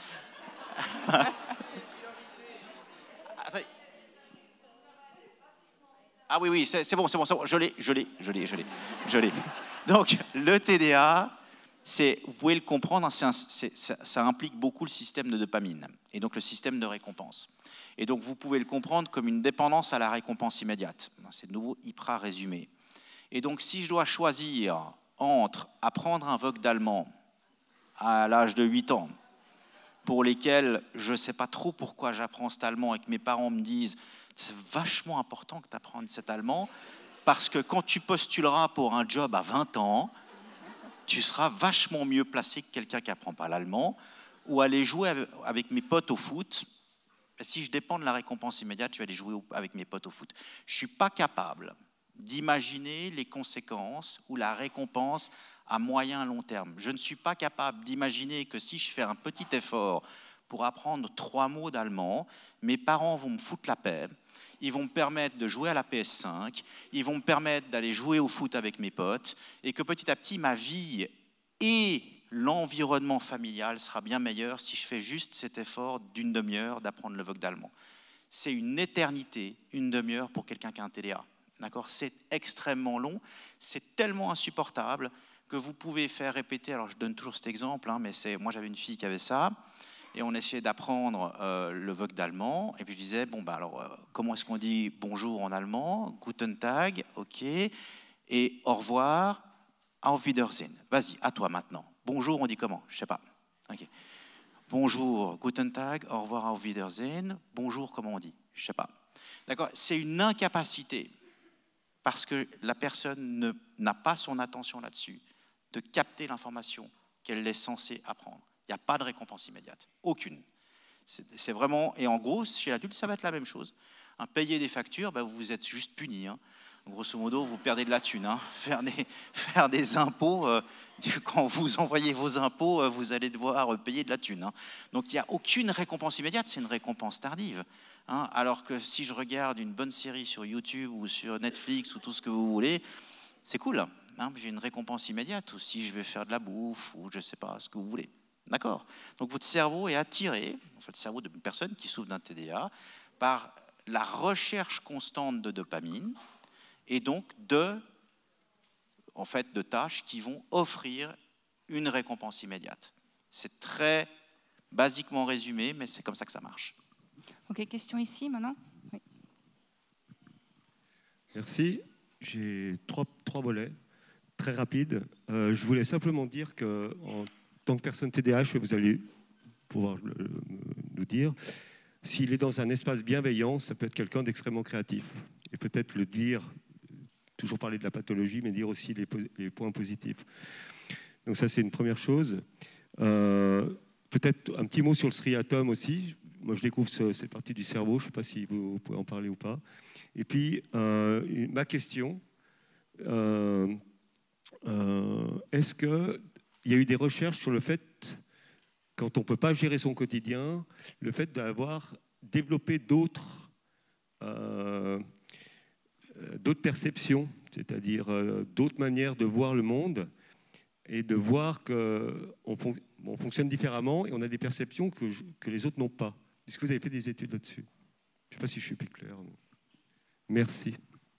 Ah oui, oui, c'est bon, c'est bon, c'est bon, je l'ai, je l'ai, je l'ai, je l'ai, je l'ai. Donc, le T D A... vous pouvez le comprendre, un, ça, ça implique beaucoup le système de dopamine et donc le système de récompense. Et donc vous pouvez le comprendre comme une dépendance à la récompense immédiate. C'est de nouveau hyper résumé. Et donc si je dois choisir entre apprendre un vogue d'allemand à l'âge de huit ans, pour lesquels je ne sais pas trop pourquoi j'apprends cet allemand et que mes parents me disent c'est vachement important que tu apprennes cet allemand parce que quand tu postuleras pour un job à vingt ans, tu seras vachement mieux placé que quelqu'un qui n'apprend pas l'allemand, ou aller jouer avec mes potes au foot. Si je dépends de la récompense immédiate, je vais aller jouer avec mes potes au foot. Je ne suis pas capable d'imaginer les conséquences ou la récompense à moyen et long terme. Je ne suis pas capable d'imaginer que si je fais un petit effort pour apprendre trois mots d'allemand, mes parents vont me foutre la paix, ils vont me permettre de jouer à la P S cinq, ils vont me permettre d'aller jouer au foot avec mes potes, et que petit à petit, ma vie et l'environnement familial sera bien meilleur si je fais juste cet effort d'une demi-heure d'apprendre le vogue d'allemand. C'est une éternité, une demi-heure pour quelqu'un qui a un T D A. D'accord ? C'est extrêmement long, c'est tellement insupportable que vous pouvez faire répéter, alors je donne toujours cet exemple, hein, mais c'est, moi j'avais une fille qui avait ça, et on essayait d'apprendre euh, le vogue d'allemand. Et puis je disais, bon, bah, alors, euh, comment est-ce qu'on dit bonjour en allemand? Guten Tag, ok. Et au revoir, auf Wiedersehen. Vas-y, à toi maintenant. Bonjour, on dit comment? Je ne sais pas. Okay. Bonjour, Guten Tag, au revoir, auf Wiedersehen. Bonjour, comment on dit? Je ne sais pas. D'accord? C'est une incapacité, parce que la personne n'a pas son attention là-dessus, de capter l'information qu'elle est censée apprendre. Il n'y a pas de récompense immédiate, aucune. C'est vraiment, et en gros, chez l'adulte, ça va être la même chose. Hein, payer des factures, ben, vous êtes juste puni. Hein. Grosso modo, vous perdez de la thune. Hein. Faire, des, faire des impôts, euh, quand vous envoyez vos impôts, euh, vous allez devoir payer de la thune. Hein. Donc il n'y a aucune récompense immédiate, c'est une récompense tardive. Hein. Alors que si je regarde une bonne série sur YouTube ou sur Netflix ou tout ce que vous voulez, c'est cool. Hein. J'ai une récompense immédiate. Ou si je vais faire de la bouffe ou je ne sais pas, ce que vous voulez. D'accord? Donc votre cerveau est attiré, en fait, le cerveau d'une personne qui souffre d'un T D A, par la recherche constante de dopamine et donc de, en fait, de tâches qui vont offrir une récompense immédiate. C'est très basiquement résumé, mais c'est comme ça que ça marche. Ok, question ici maintenant. Oui. Merci. J'ai trois, trois volets. très rapide. Euh, je voulais simplement dire qu'en tant que personne T D A H, vous allez pouvoir le, nous dire, s'il est dans un espace bienveillant, ça peut être quelqu'un d'extrêmement créatif. Et peut-être le dire, toujours parler de la pathologie, mais dire aussi les, les points positifs. Donc ça, c'est une première chose. Euh, peut-être un petit mot sur le striatum aussi. Moi, je découvre ce, cette partie du cerveau. Je ne sais pas si vous, vous pouvez en parler ou pas. Et puis, euh, une, ma question, euh, euh, est-ce qu'il y a eu des recherches sur le fait, quand on ne peut pas gérer son quotidien, le fait d'avoir développé d'autres euh, d'autres perceptions, c'est-à-dire euh, d'autres manières de voir le monde et de voir qu'on fon on fonctionne différemment et on a des perceptions que, je, que les autres n'ont pas. Est-ce que vous avez fait des études là-dessus? Je ne sais pas si je suis plus clair. Merci.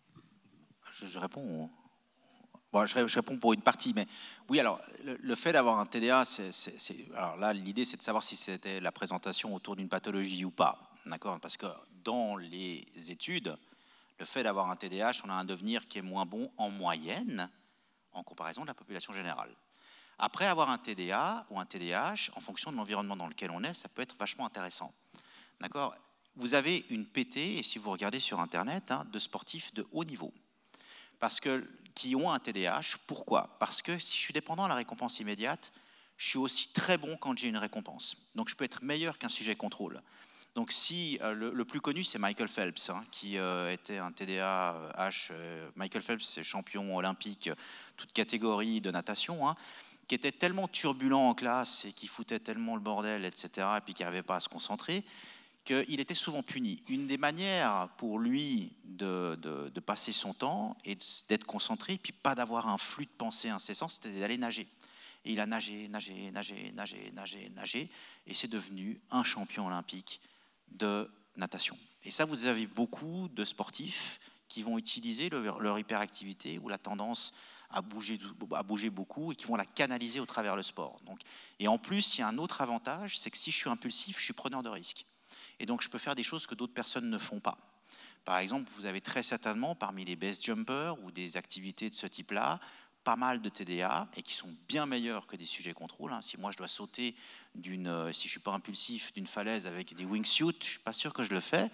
Je, je réponds. Bon, je, je réponds pour une partie, mais oui. Alors, le, le fait d'avoir un T D A, c'est, c'est, c'est, alors là, l'idée, c'est de savoir si c'était la présentation autour d'une pathologie ou pas, d'accord? Parce que dans les études, le fait d'avoir un T D A H, on a un devenir qui est moins bon en moyenne, en comparaison de la population générale. Après, avoir un T D A ou un T D A H, en fonction de l'environnement dans lequel on est, ça peut être vachement intéressant, d'accord? Vous avez une P T, et si vous regardez sur Internet, hein, de sportifs de haut niveau, parce que qui ont un T D A H. Pourquoi? Parce que si je suis dépendant à la récompense immédiate, je suis aussi très bon quand j'ai une récompense. Donc je peux être meilleur qu'un sujet contrôle. Donc si euh, le, le plus connu, c'est Michael Phelps, hein, qui euh, était un T D A H. Euh, Michael Phelps, c'est champion olympique, toute catégorie de natation, hein, qui était tellement turbulent en classe et qui foutait tellement le bordel, et cetera, et puis qui n'arrivait pas à se concentrer, qu'il était souvent puni. Une des manières pour lui de, de, de passer son temps et d'être concentré, puis pas d'avoir un flux de pensée incessant, c'était d'aller nager. Et il a nagé, nagé, nagé, nagé, nagé, nagé, et c'est devenu un champion olympique de natation. Et ça, vous avez beaucoup de sportifs qui vont utiliser leur, leur hyperactivité ou la tendance à bouger, à bouger beaucoup et qui vont la canaliser au travers le sport. Donc, et en plus, il y a un autre avantage, c'est que si je suis impulsif, je suis preneur de risques. Et donc, je peux faire des choses que d'autres personnes ne font pas. Par exemple, vous avez très certainement, parmi les base jumpers ou des activités de ce type-là, pas mal de T D A et qui sont bien meilleurs que des sujets contrôle. Si moi, je dois sauter, d'une, si je ne suis pas impulsif, d'une falaise avec des wingsuits, je ne suis pas sûr que je le fais.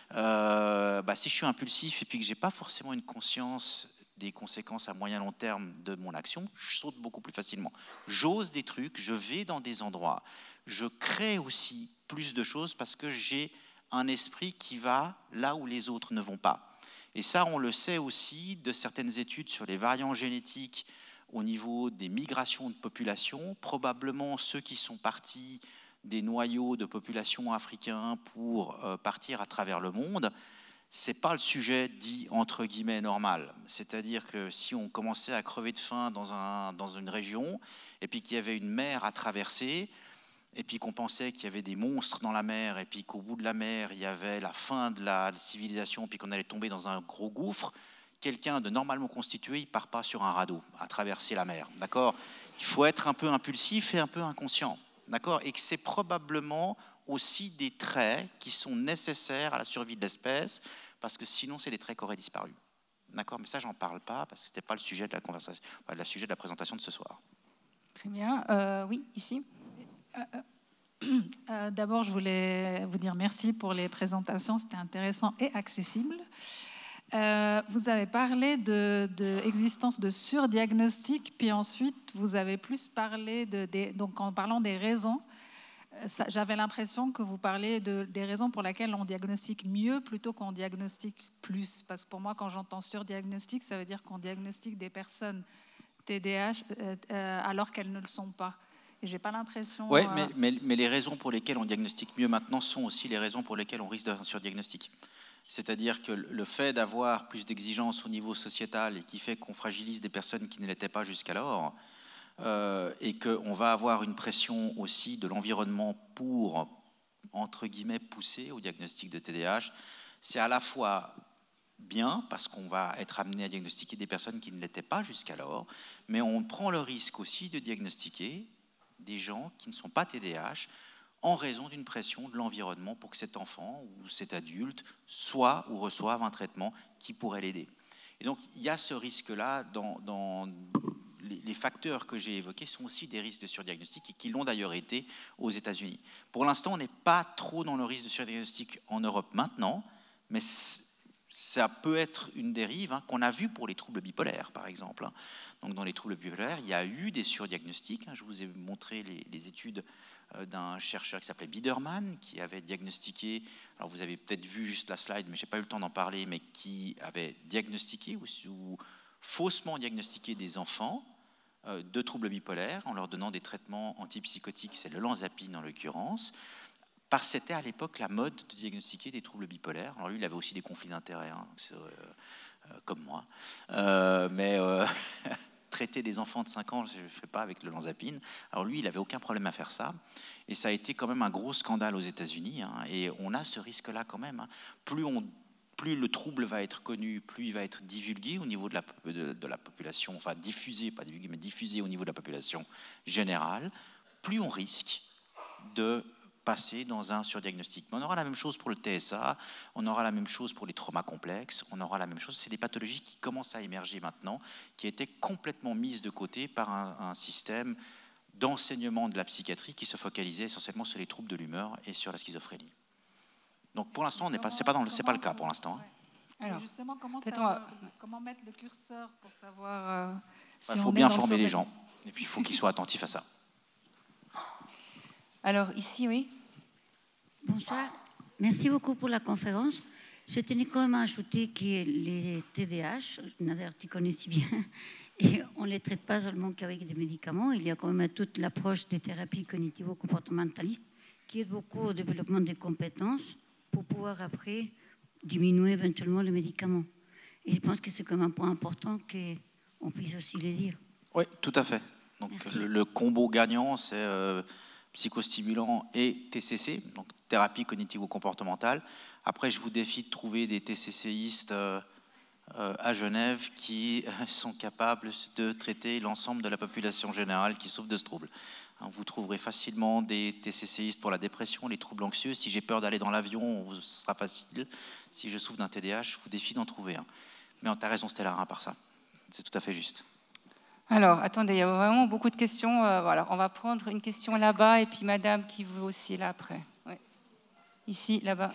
Euh, bah, si je suis impulsif et puis que je n'ai pas forcément une conscience des conséquences à moyen long terme de mon action, je saute beaucoup plus facilement. J'ose des trucs, je vais dans des endroits. Je crée aussi plus de choses parce que j'ai un esprit qui va là où les autres ne vont pas. Et ça, on le sait aussi de certaines études sur les variants génétiques au niveau des migrations de population. Probablement ceux qui sont partis des noyaux de population africains pour euh, partir à travers le monde, ce n'est pas le sujet dit entre guillemets normal. C'est-à-dire que si on commençait à crever de faim dans, un, dans une région et puis qu'il y avait une mer à traverser, et puis qu'on pensait qu'il y avait des monstres dans la mer, et puis qu'au bout de la mer, il y avait la fin de la civilisation, puis qu'on allait tomber dans un gros gouffre, quelqu'un de normalement constitué, il ne part pas sur un radeau à traverser la mer, d'accord? Il faut être un peu impulsif et un peu inconscient, d'accord? Et que c'est probablement aussi des traits qui sont nécessaires à la survie de l'espèce, parce que sinon, c'est des traits qui auraient disparu, d'accord? Mais ça, j'en parle pas, parce que ce n'était pas le sujet de la conversation, enfin, le sujet de la présentation de ce soir. Très bien. Euh, oui, ici. Euh, euh, D'abord, je voulais vous dire merci pour les présentations, c'était intéressant et accessible. Euh, vous avez parlé de, de existence de surdiagnostic, puis ensuite vous avez plus parlé de, de donc en parlant des raisons. J'avais l'impression que vous parliez de, des raisons pour lesquelles on diagnostique mieux plutôt qu'on diagnostique plus. Parce que pour moi, quand j'entends surdiagnostic, ça veut dire qu'on diagnostique des personnes T D A H euh, euh, alors qu'elles ne le sont pas. Et j'ai pas l'impression... Oui, euh... mais, mais, mais les raisons pour lesquelles on diagnostique mieux maintenant sont aussi les raisons pour lesquelles on risque d'un surdiagnostic. C'est-à-dire que le fait d'avoir plus d'exigences au niveau sociétal et qui fait qu'on fragilise des personnes qui ne l'étaient pas jusqu'alors, euh, et qu'on va avoir une pression aussi de l'environnement pour, entre guillemets, pousser au diagnostic de T D A H, c'est à la fois bien, parce qu'on va être amené à diagnostiquer des personnes qui ne l'étaient pas jusqu'alors, mais on prend le risque aussi de diagnostiquer des gens qui ne sont pas T D A H en raison d'une pression de l'environnement pour que cet enfant ou cet adulte soit ou reçoive un traitement qui pourrait l'aider. Et donc, il y a ce risque-là dans, dans, les, les facteurs que j'ai évoqués sont aussi des risques de surdiagnostic et qui l'ont d'ailleurs été aux États-Unis. Pour l'instant, on n'est pas trop dans le risque de surdiagnostic en Europe maintenant, mais ça peut être une dérive hein, qu'on a vue pour les troubles bipolaires, par exemple. Hein. Donc, dans les troubles bipolaires, il y a eu des surdiagnostics. Hein. Je vous ai montré les, les études euh, d'un chercheur qui s'appelait Biederman, qui avait diagnostiqué, alors vous avez peut-être vu juste la slide, mais je n'ai pas eu le temps d'en parler, mais qui avait diagnostiqué ou, ou faussement diagnostiqué des enfants euh, de troubles bipolaires en leur donnant des traitements antipsychotiques, c'est le Lanzapine en l'occurrence, parce que c'était à l'époque la mode de diagnostiquer des troubles bipolaires. Alors lui, il avait aussi des conflits d'intérêts, hein, euh, euh, comme moi. Euh, mais euh, traiter des enfants de cinq ans, je ne le fais pas avec le Lanzapine. Alors lui, il n'avait aucun problème à faire ça. Et ça a été quand même un gros scandale aux États-Unis. Hein, et on a ce risque-là quand même. Hein. Plus, on, plus le trouble va être connu, plus il va être divulgué au niveau de la, de, de la population, enfin diffusé, pas divulgué, mais diffusé au niveau de la population générale, plus on risque de passer dans un surdiagnostic. Mais on aura la même chose pour le T S A, on aura la même chose pour les traumas complexes, on aura la même chose. C'est des pathologies qui commencent à émerger maintenant, qui étaient complètement mises de côté par un, un système d'enseignement de la psychiatrie qui se focalisait essentiellement sur les troubles de l'humeur et sur la schizophrénie. Donc pour l'instant, ce n'est pas, pas, pas le cas pour l'instant. Ouais. Alors, justement, comment, ça, va... comment mettre le curseur pour savoir euh, si bah, on faut est bien dans former le les gens, et puis il faut qu'ils soient attentifs à ça. Alors, ici, oui. Bonsoir. Merci beaucoup pour la conférence. Je tenais quand même à ajouter que les T D A H, Nader, tu connais si bien, et on ne les traite pas seulement qu'avec des médicaments. Il y a quand même toute l'approche des thérapies cognitivo-comportementalistes qui aide beaucoup au développement des compétences pour pouvoir après diminuer éventuellement les médicaments. Et je pense que c'est quand même un point important qu'on puisse aussi le dire. Oui, tout à fait. Donc le, le combo gagnant, c'est... Euh, psychostimulant et T C C, donc thérapie cognitivo-comportementale. Après, je vous défie de trouver des T C C-istes euh, euh, à Genève qui euh, sont capables de traiter l'ensemble de la population générale qui souffre de ce trouble. Hein, vous trouverez facilement des T C C-istes pour la dépression, les troubles anxieux. Si j'ai peur d'aller dans l'avion, ce sera facile. Si je souffre d'un T D A H, je vous défie d'en trouver un. Mais on a raison, Stella, hein, par ça. C'est tout à fait juste. Alors, attendez, il y a vraiment beaucoup de questions. Euh, voilà, on va prendre une question là-bas et puis madame qui veut aussi là après. Ouais. Ici, là-bas.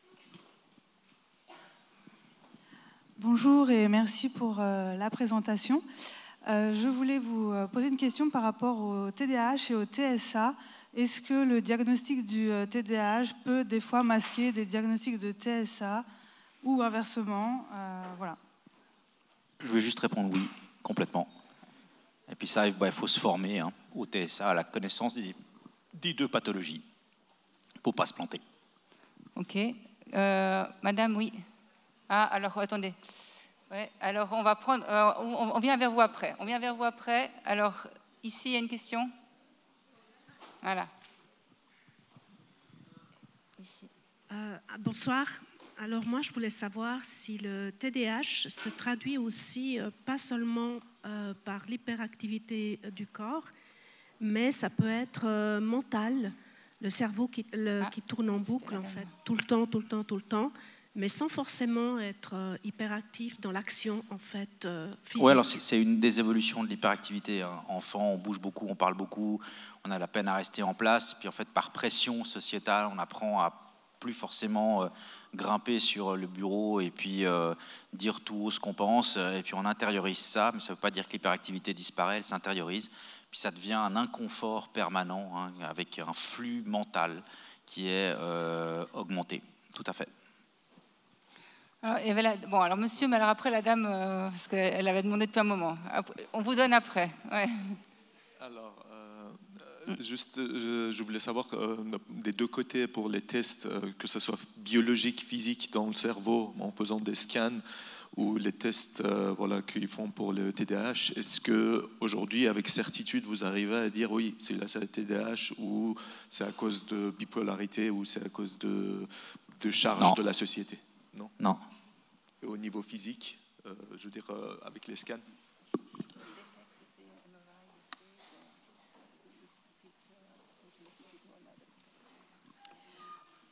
Bonjour et merci pour euh, la présentation. Euh, je voulais vous poser une question par rapport au T D A H et au T S A. Est-ce que le diagnostic du T D A H peut des fois masquer des diagnostics de T S A ou inversement euh, voilà. Je vais juste répondre oui, complètement. Et puis ça, bah, il faut se former hein, au T S A, à la connaissance des, des deux pathologies, pour ne pas se planter. Ok. Euh, madame, oui. Ah, alors, attendez. Ouais, alors, on va prendre... Euh, on, on vient vers vous après. On vient vers vous après. Alors, ici, il y a une question. Voilà. Ici. Euh, bonsoir. Alors, moi, je voulais savoir si le T D A H se traduit aussi, euh, pas seulement euh, par l'hyperactivité du corps, mais ça peut être euh, mental, le cerveau qui, le, ah, qui tourne en boucle, en fait, tout le temps, tout le temps, tout le temps, mais sans forcément être euh, hyperactif dans l'action, en fait, euh, physique. Oui, alors c'est une des évolutions de l'hyperactivité. Hein. Enfant, on bouge beaucoup, on parle beaucoup, on a la peine à rester en place, puis en fait, par pression sociétale, on apprend à plus forcément euh, grimper sur le bureau et puis euh, dire tout haut ce qu'on pense, et puis on intériorise ça, mais ça ne veut pas dire que l'hyperactivité disparaît, elle s'intériorise, puis ça devient un inconfort permanent, hein, avec un flux mental qui est euh, augmenté, tout à fait. Alors, et voilà, bon, alors monsieur, mais alors après la dame, euh, parce qu'elle avait demandé depuis un moment, on vous donne après. Ouais. Alors, juste, je, je voulais savoir euh, des deux côtés pour les tests, euh, que ce soit biologique, physique dans le cerveau, en faisant des scans, ou les tests euh, voilà, qu'ils font pour le T D A H. Est-ce qu'aujourd'hui, avec certitude, vous arrivez à dire oui, c'est là, c'est le T D A H, ou c'est à cause de bipolarité, ou c'est à cause de, de charge non. de la société? Non. Non. Et au niveau physique, euh, je veux dire, euh, avec les scans?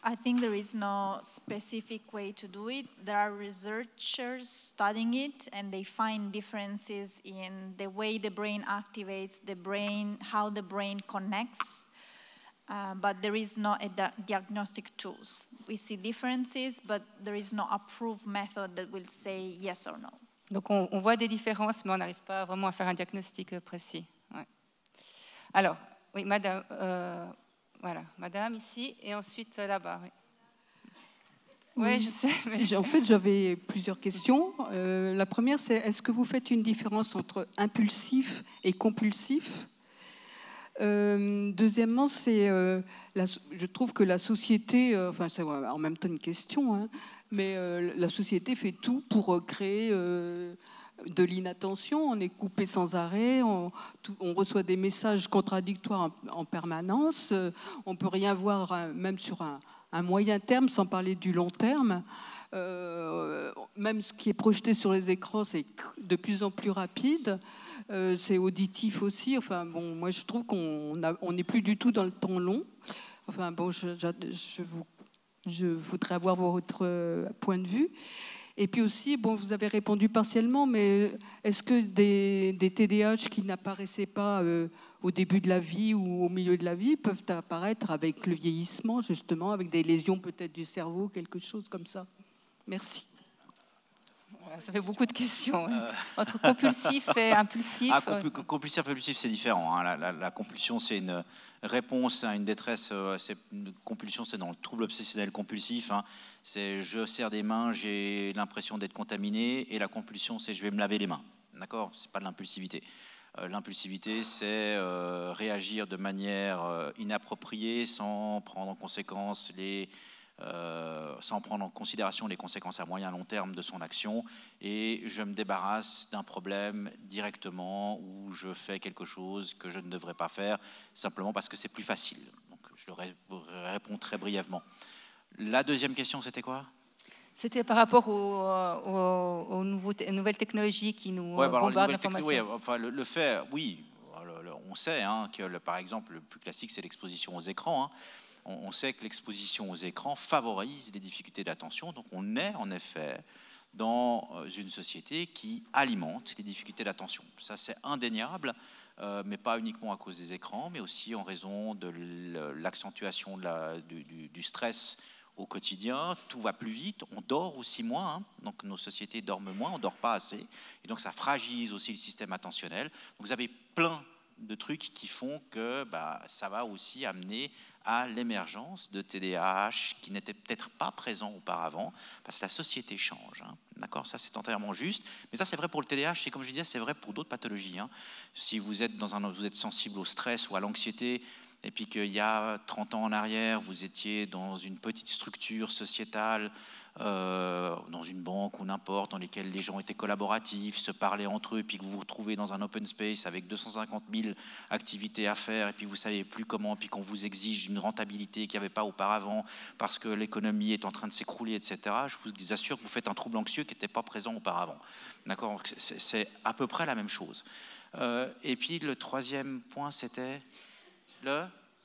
I think there is no specific way to do it. There are researchers studying it, and they find differences in the way the brain activates, the brain, how the brain connects, uh, but there is no a di diagnostic tools. We see differences, but there is no approved method that will say yes or no. Donc on, on voit des différences, mais on n'arrive pas vraiment à faire un diagnostic précis. Ouais. Alors, oui, madame, euh, voilà, madame ici, et ensuite là-bas. Oui. Oui, oui, je sais. Mais... En fait, j'avais plusieurs questions. Euh, la première, c'est est-ce que vous faites une différence entre impulsif et compulsif? euh, Deuxièmement, c'est, euh, la, je trouve que la société, euh, enfin c'est en même temps une question, hein, mais euh, la société fait tout pour euh, créer euh, de l'inattention. On est coupé sans arrêt, on, tout, on reçoit des messages contradictoires en, en permanence. Euh, on ne peut rien voir, hein, même sur un, un moyen terme, sans parler du long terme. Euh, même ce qui est projeté sur les écrans, c'est de plus en plus rapide. Euh, c'est auditif aussi. Enfin, bon, moi, je trouve qu'on n'est plus du tout dans le temps long. Enfin, bon, je, je, je, vous, je voudrais avoir votre point de vue. Et puis aussi, bon, vous avez répondu partiellement, mais est-ce que des, des T D A H qui n'apparaissaient pas euh, au début de la vie ou au milieu de la vie peuvent apparaître avec le vieillissement, justement, avec des lésions peut-être du cerveau, quelque chose comme ça? Merci. Ça fait beaucoup de questions. Euh... Entre compulsif et impulsif. Ah, compu compulsif et impulsif, c'est différent. Hein. La, la, la compulsion, c'est une réponse à une détresse. Euh, une compulsion, c'est dans le trouble obsessionnel compulsif. Hein. C'est je serre des mains, j'ai l'impression d'être contaminé. Et la compulsion, c'est je vais me laver les mains. D'accord? C'est pas de l'impulsivité. Euh, l'impulsivité, c'est euh, réagir de manière euh, inappropriée sans prendre en conséquence les... Euh, sans prendre en considération les conséquences à moyen et long terme de son action, et je me débarrasse d'un problème directement ou je fais quelque chose que je ne devrais pas faire simplement parce que c'est plus facile. Donc, je le réponds très brièvement. La deuxième question, c'était quoi? C'était par rapport aux, aux, aux, nouveaux, aux nouvelles technologies qui nous ouais, bah bombardent l'information. Oui, enfin, le, le fait, oui, le, le, on sait hein, que, le, par exemple, le plus classique, c'est l'exposition aux écrans. Hein. On sait que l'exposition aux écrans favorise les difficultés d'attention. Donc on est en effet dans une société qui alimente les difficultés d'attention. Ça c'est indéniable, euh, mais pas uniquement à cause des écrans, mais aussi en raison de l'accentuation du, du, du stress au quotidien. Tout va plus vite, on dort aussi moins, hein. Donc nos sociétés dorment moins, on ne dort pas assez. Et donc ça fragilise aussi le système attentionnel. Donc vous avez plein de trucs qui font que bah, ça va aussi amener à l'émergence de T D A H qui n'étaient peut-être pas présents auparavant, parce que la société change. Hein. D'accord, ça c'est entièrement juste. Mais ça c'est vrai pour le T D A H, et comme je disais, c'est vrai pour d'autres pathologies. Hein. Si vous êtes, dans un, vous êtes sensible au stress ou à l'anxiété, et puis qu'il y a trente ans en arrière, vous étiez dans une petite structure sociétale, euh, dans une banque ou n'importe, dans lesquelles les gens étaient collaboratifs, se parlaient entre eux, et puis que vous vous retrouvez dans un open space avec deux cent cinquante mille activités à faire, et puis vous ne savez plus comment, puis qu'on vous exige une rentabilité qu'il n'y avait pas auparavant, parce que l'économie est en train de s'écrouler, et cetera, je vous assure que vous faites un trouble anxieux qui n'était pas présent auparavant. D'accord, c'est à peu près la même chose. Euh, et puis le troisième point, c'était... Le...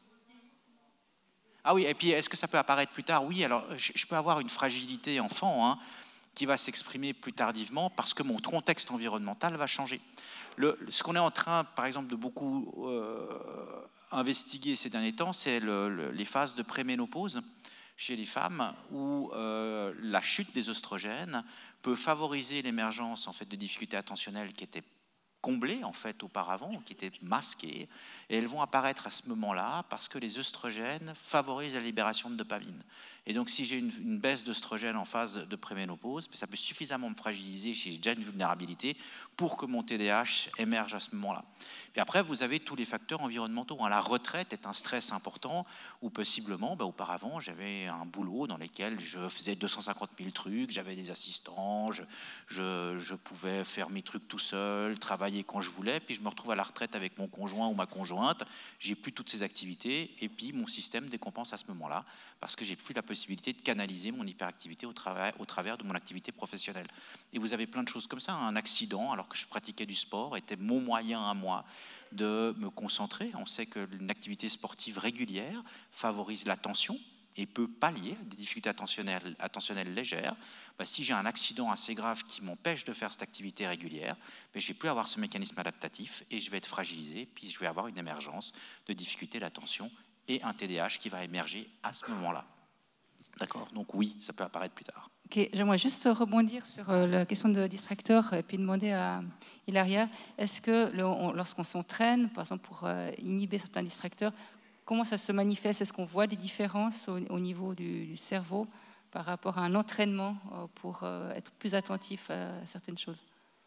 Ah oui, et puis est-ce que ça peut apparaître plus tard? Oui, alors je, je peux avoir une fragilité enfant hein, qui va s'exprimer plus tardivement parce que mon contexte environnemental va changer. Le, ce qu'on est en train, par exemple, de beaucoup euh, investiguer ces derniers temps, c'est le, le, les phases de préménopause chez les femmes où euh, la chute des oestrogènes peut favoriser l'émergence en fait, de difficultés attentionnelles qui étaient comblées en fait auparavant, qui étaient masquées, et elles vont apparaître à ce moment-là parce que les œstrogènes favorisent la libération de dopamine. Et donc si j'ai une, une baisse d'œstrogène en phase de préménopause, ça peut suffisamment me fragiliser si j'ai déjà une vulnérabilité pour que mon T D A H émerge à ce moment-là. Puis après, vous avez tous les facteurs environnementaux. La retraite est un stress important, ou possiblement, bah, auparavant, j'avais un boulot dans lequel je faisais deux cent cinquante mille trucs, j'avais des assistants, je, je, je pouvais faire mes trucs tout seul, travailler quand je voulais, puis je me retrouve à la retraite avec mon conjoint ou ma conjointe, j'ai plus toutes ces activités, et puis mon système décompense à ce moment-là, parce que j'ai plus la possibilité de canaliser mon hyperactivité au travers, au travers de mon activité professionnelle. Et vous avez plein de choses comme ça. Un accident, alors que je pratiquais du sport, était mon moyen à moi de me concentrer. On sait qu'une activité sportive régulière favorise l'attention et peut pallier des difficultés attentionnelles, attentionnelles légères. Ben, si j'ai un accident assez grave qui m'empêche de faire cette activité régulière, ben, je ne vais plus avoir ce mécanisme adaptatif et je vais être fragilisé, puis je vais avoir une émergence de difficultés d'attention et un T D A H qui va émerger à ce moment-là. D'accord? Donc oui, ça peut apparaître plus tard. Okay, j'aimerais juste rebondir sur euh, la question de distracteur et puis demander à Hilaria, est-ce que le, on, lorsqu'on s'entraîne, par exemple pour euh, inhiber certains distracteurs, comment ça se manifeste? Est-ce qu'on voit des différences au, au niveau du, du cerveau par rapport à un entraînement euh, pour euh, être plus attentif à certaines choses?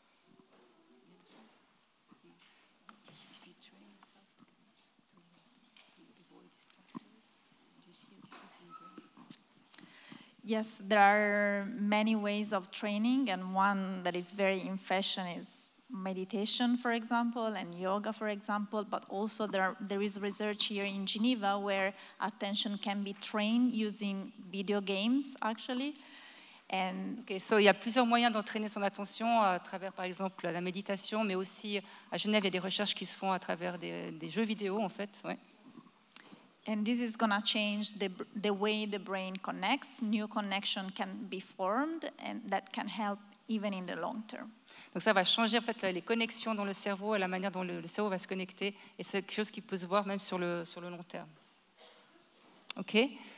Yes, there are many ways of training, and one that is very in fashion is meditation, for example, and yoga, for example, but also there, are, there is research here in Geneva where attention can be trained using video games, actually. And okay, so il y a plusieurs moyens d'entraîner son attention à travers, par exemple, la méditation, mais aussi à Genève, il y a des recherches qui se font à travers des, des jeux vidéo, en fait. Ouais. And this is going to change the, the way the brain connects. New connection can be formed, and that can help even in the long term. Donc ça va changer en fait les connexions dans le cerveau et la manière dont le, le cerveau va se connecter. Et c'est quelque chose qui peut se voir même sur le, sur le long terme. OK.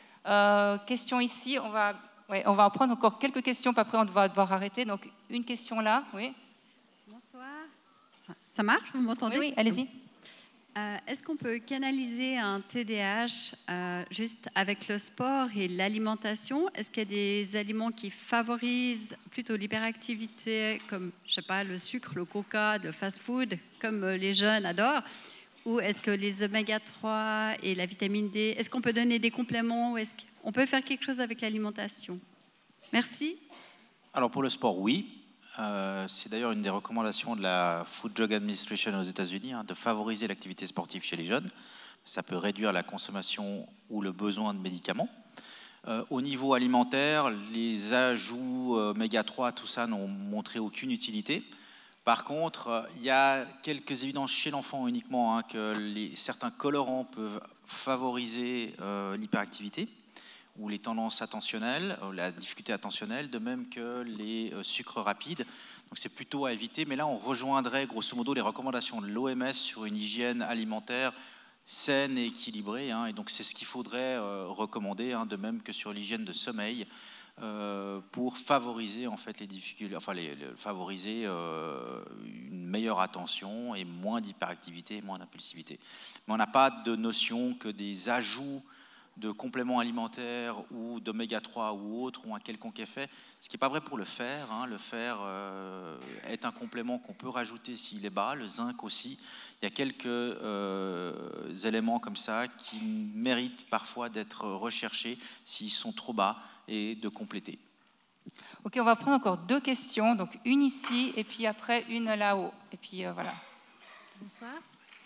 Euh, question ici. On va, ouais, on va en prendre encore quelques questions, puis après on va devoir arrêter. Donc une question là. Oui. Bonsoir. Ça, ça marche? Vous m'entendez? Oui, oui, allez-y. Euh, Est-ce qu'on peut canaliser un T D A H euh, juste avec le sport et l'alimentation? Est-ce qu'il y a des aliments qui favorisent plutôt l'hyperactivité, comme, je sais pas, le sucre, le coca, le fast-food, comme les jeunes adorent? Ou est-ce que les oméga trois et la vitamine D, est-ce qu'on peut donner des compléments ou est-ce qu'on peut faire quelque chose avec l'alimentation? Merci. Alors pour le sport, oui. Euh, c'est d'ailleurs une des recommandations de la Food Drug Administration aux États-Unis, hein, de favoriser l'activité sportive chez les jeunes. Ça peut réduire la consommation ou le besoin de médicaments. Euh, au niveau alimentaire, les ajouts euh, oméga trois, tout ça n'ont montré aucune utilité. Par contre, il y a quelques évidences chez l'enfant uniquement, hein, que les, certains colorants peuvent favoriser euh, l'hyperactivité ou les tendances attentionnelles, la difficulté attentionnelle, de même que les sucres rapides. Donc c'est plutôt à éviter, mais là on rejoindrait grosso modo les recommandations de l'O M S sur une hygiène alimentaire saine et équilibrée, hein, et donc c'est ce qu'il faudrait euh, recommander, hein, de même que sur l'hygiène de sommeil, euh, pour favoriser en fait les difficultés, enfin les, les, favoriser euh, une meilleure attention et moins d'hyperactivité, moins d'impulsivité. Mais on n'a pas de notion que des ajouts de compléments alimentaires ou d'oméga trois ou autres ont un quelconque effet, ce qui n'est pas vrai pour le fer. Hein. Le fer euh, est un complément qu'on peut rajouter s'il est bas, le zinc aussi. Il y a quelques euh, éléments comme ça qui méritent parfois d'être recherchés s'ils sont trop bas et de compléter. Ok, on va prendre encore deux questions, donc une ici et puis après une là-haut. Et puis euh, voilà. Bonsoir.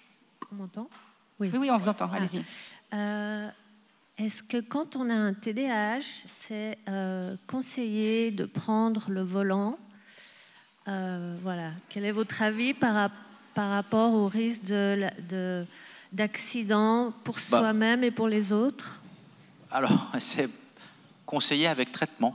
On m'entend? Oui. oui, oui, on vous entend, allez-y. Euh, Est-ce que quand on a un T D A H, c'est euh, conseillé de prendre le volant? euh, Voilà. Quel est votre avis par, par rapport au risque de, de, d'accident pour bah, soi-même et pour les autres? Alors, c'est conseillé avec traitement.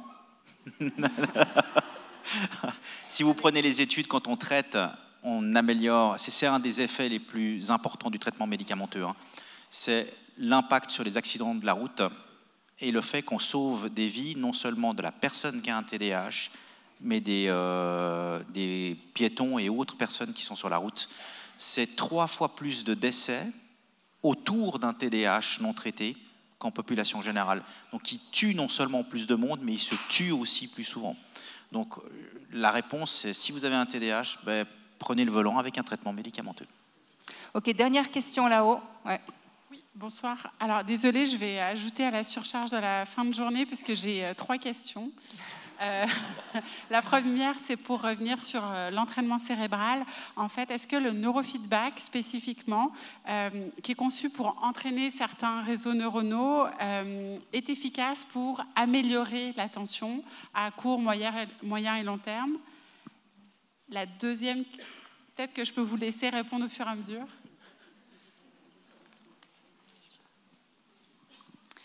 Si vous prenez les études, quand on traite, on améliore. C'est un des effets les plus importants du traitement médicamenteux. Hein. C'est l'impact sur les accidents de la route et le fait qu'on sauve des vies, non seulement de la personne qui a un T D A H, mais des, euh, des piétons et autres personnes qui sont sur la route. C'est trois fois plus de décès autour d'un T D A H non traité qu'en population générale. Donc il tue non seulement plus de monde, mais il se tue aussi plus souvent. Donc la réponse, c'est si vous avez un T D A H, ben, prenez le volant avec un traitement médicamenteux. Ok, dernière question là-haut. Ouais. Bonsoir. Alors, désolée, je vais ajouter à la surcharge de la fin de journée puisque j'ai euh, trois questions. Euh, la première, c'est pour revenir sur euh, l'entraînement cérébral. En fait, est-ce que le neurofeedback, spécifiquement, euh, qui est conçu pour entraîner certains réseaux neuronaux, euh, est efficace pour améliorer l'attention à court, moyen, moyen et long terme? La deuxième, peut-être que je peux vous laisser répondre au fur et à mesure.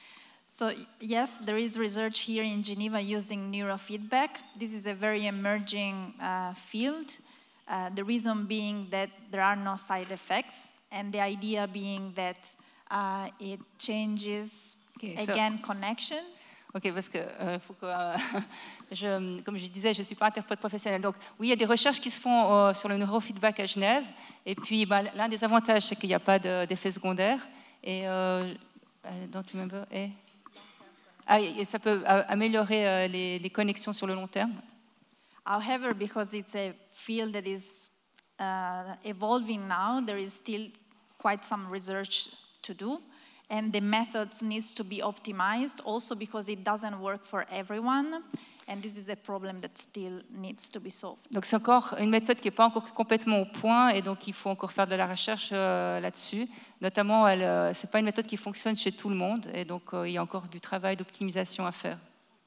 So yes, there is research here in Geneva using neurofeedback. This is a very emerging uh, field. Uh, the reason being that there are no side effects, and the idea being that uh, it changes, okay, again, so, connection. Ok, parce que euh, faut que, euh, je, comme je disais, je ne suis pas interprète professionnelle. Donc, oui, il y a des recherches qui se font euh, sur le neurofeedback à Genève. Et puis, bah, l'un des avantages, c'est qu'il n'y a pas d'effet secondaire. Et, euh, don't remember, et, ah, et ça peut améliorer euh, les, les connexions sur le long terme. However, because it's a field that is uh, evolving now, there is still quite some research to do. And the methods needs to be optimized also because it doesn't work for everyone. And this is a problem that still needs to be solved. Donc c'est encore une méthode qui n'est pas encore complètement au point et donc il faut encore faire de la recherche euh, là-dessus. Notamment, elle, euh, c'est pas une méthode qui fonctionne chez tout le monde et donc euh, il y a encore du travail d'optimisation à faire.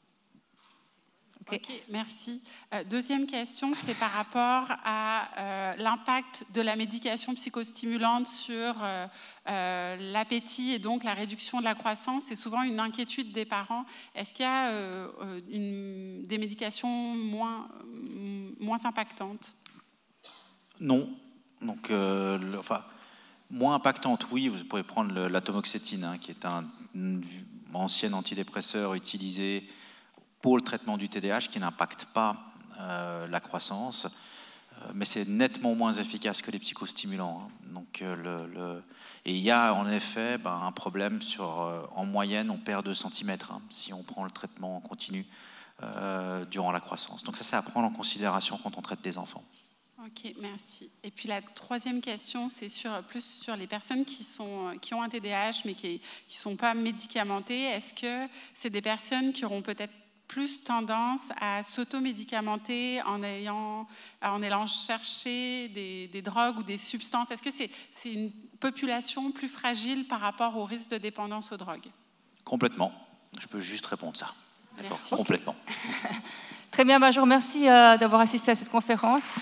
Okay. Ok, merci. Euh, deuxième question, c'était par rapport à euh, l'impact de la médication psychostimulante sur euh, euh, l'appétit et donc la réduction de la croissance. C'est souvent une inquiétude des parents. Est-ce qu'il y a euh, une, des médications moins, moins impactantes? Non. Donc, euh, le, enfin, moins impactantes, oui. Vous pouvez prendre l'atomoxétine, hein, qui est un, un ancien antidépresseur utilisé pour le traitement du T D A H qui n'impacte pas euh, la croissance, euh, mais c'est nettement moins efficace que les psychostimulants. Hein. Donc, euh, le, le... Et il y a en effet ben, un problème sur, euh, en moyenne, on perd deux centimètres hein, si on prend le traitement en continu euh, durant la croissance. Donc ça, c'est à prendre en considération quand on traite des enfants. Ok, merci. Et puis la troisième question, c'est sur, plus sur les personnes qui, sont, qui ont un T D A H mais qui ne sont pas médicamentées. Est-ce que c'est des personnes qui auront peut-être plus tendance à s'automédicamenter en, ayant, en allant chercher des, des drogues ou des substances? Est-ce que c'est c'est une population plus fragile par rapport au risque de dépendance aux drogues? Complètement. Je peux juste répondre ça. D'accord. Complètement. Très bien, ben, je vous remercie euh, d'avoir assisté à cette conférence.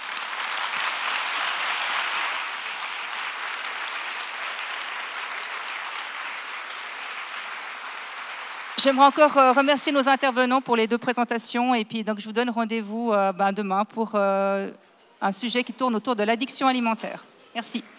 J'aimerais encore remercier nos intervenants pour les deux présentations et puis donc je vous donne rendez-vous euh, ben, demain pour euh, un sujet qui tourne autour de l'addiction alimentaire. Merci.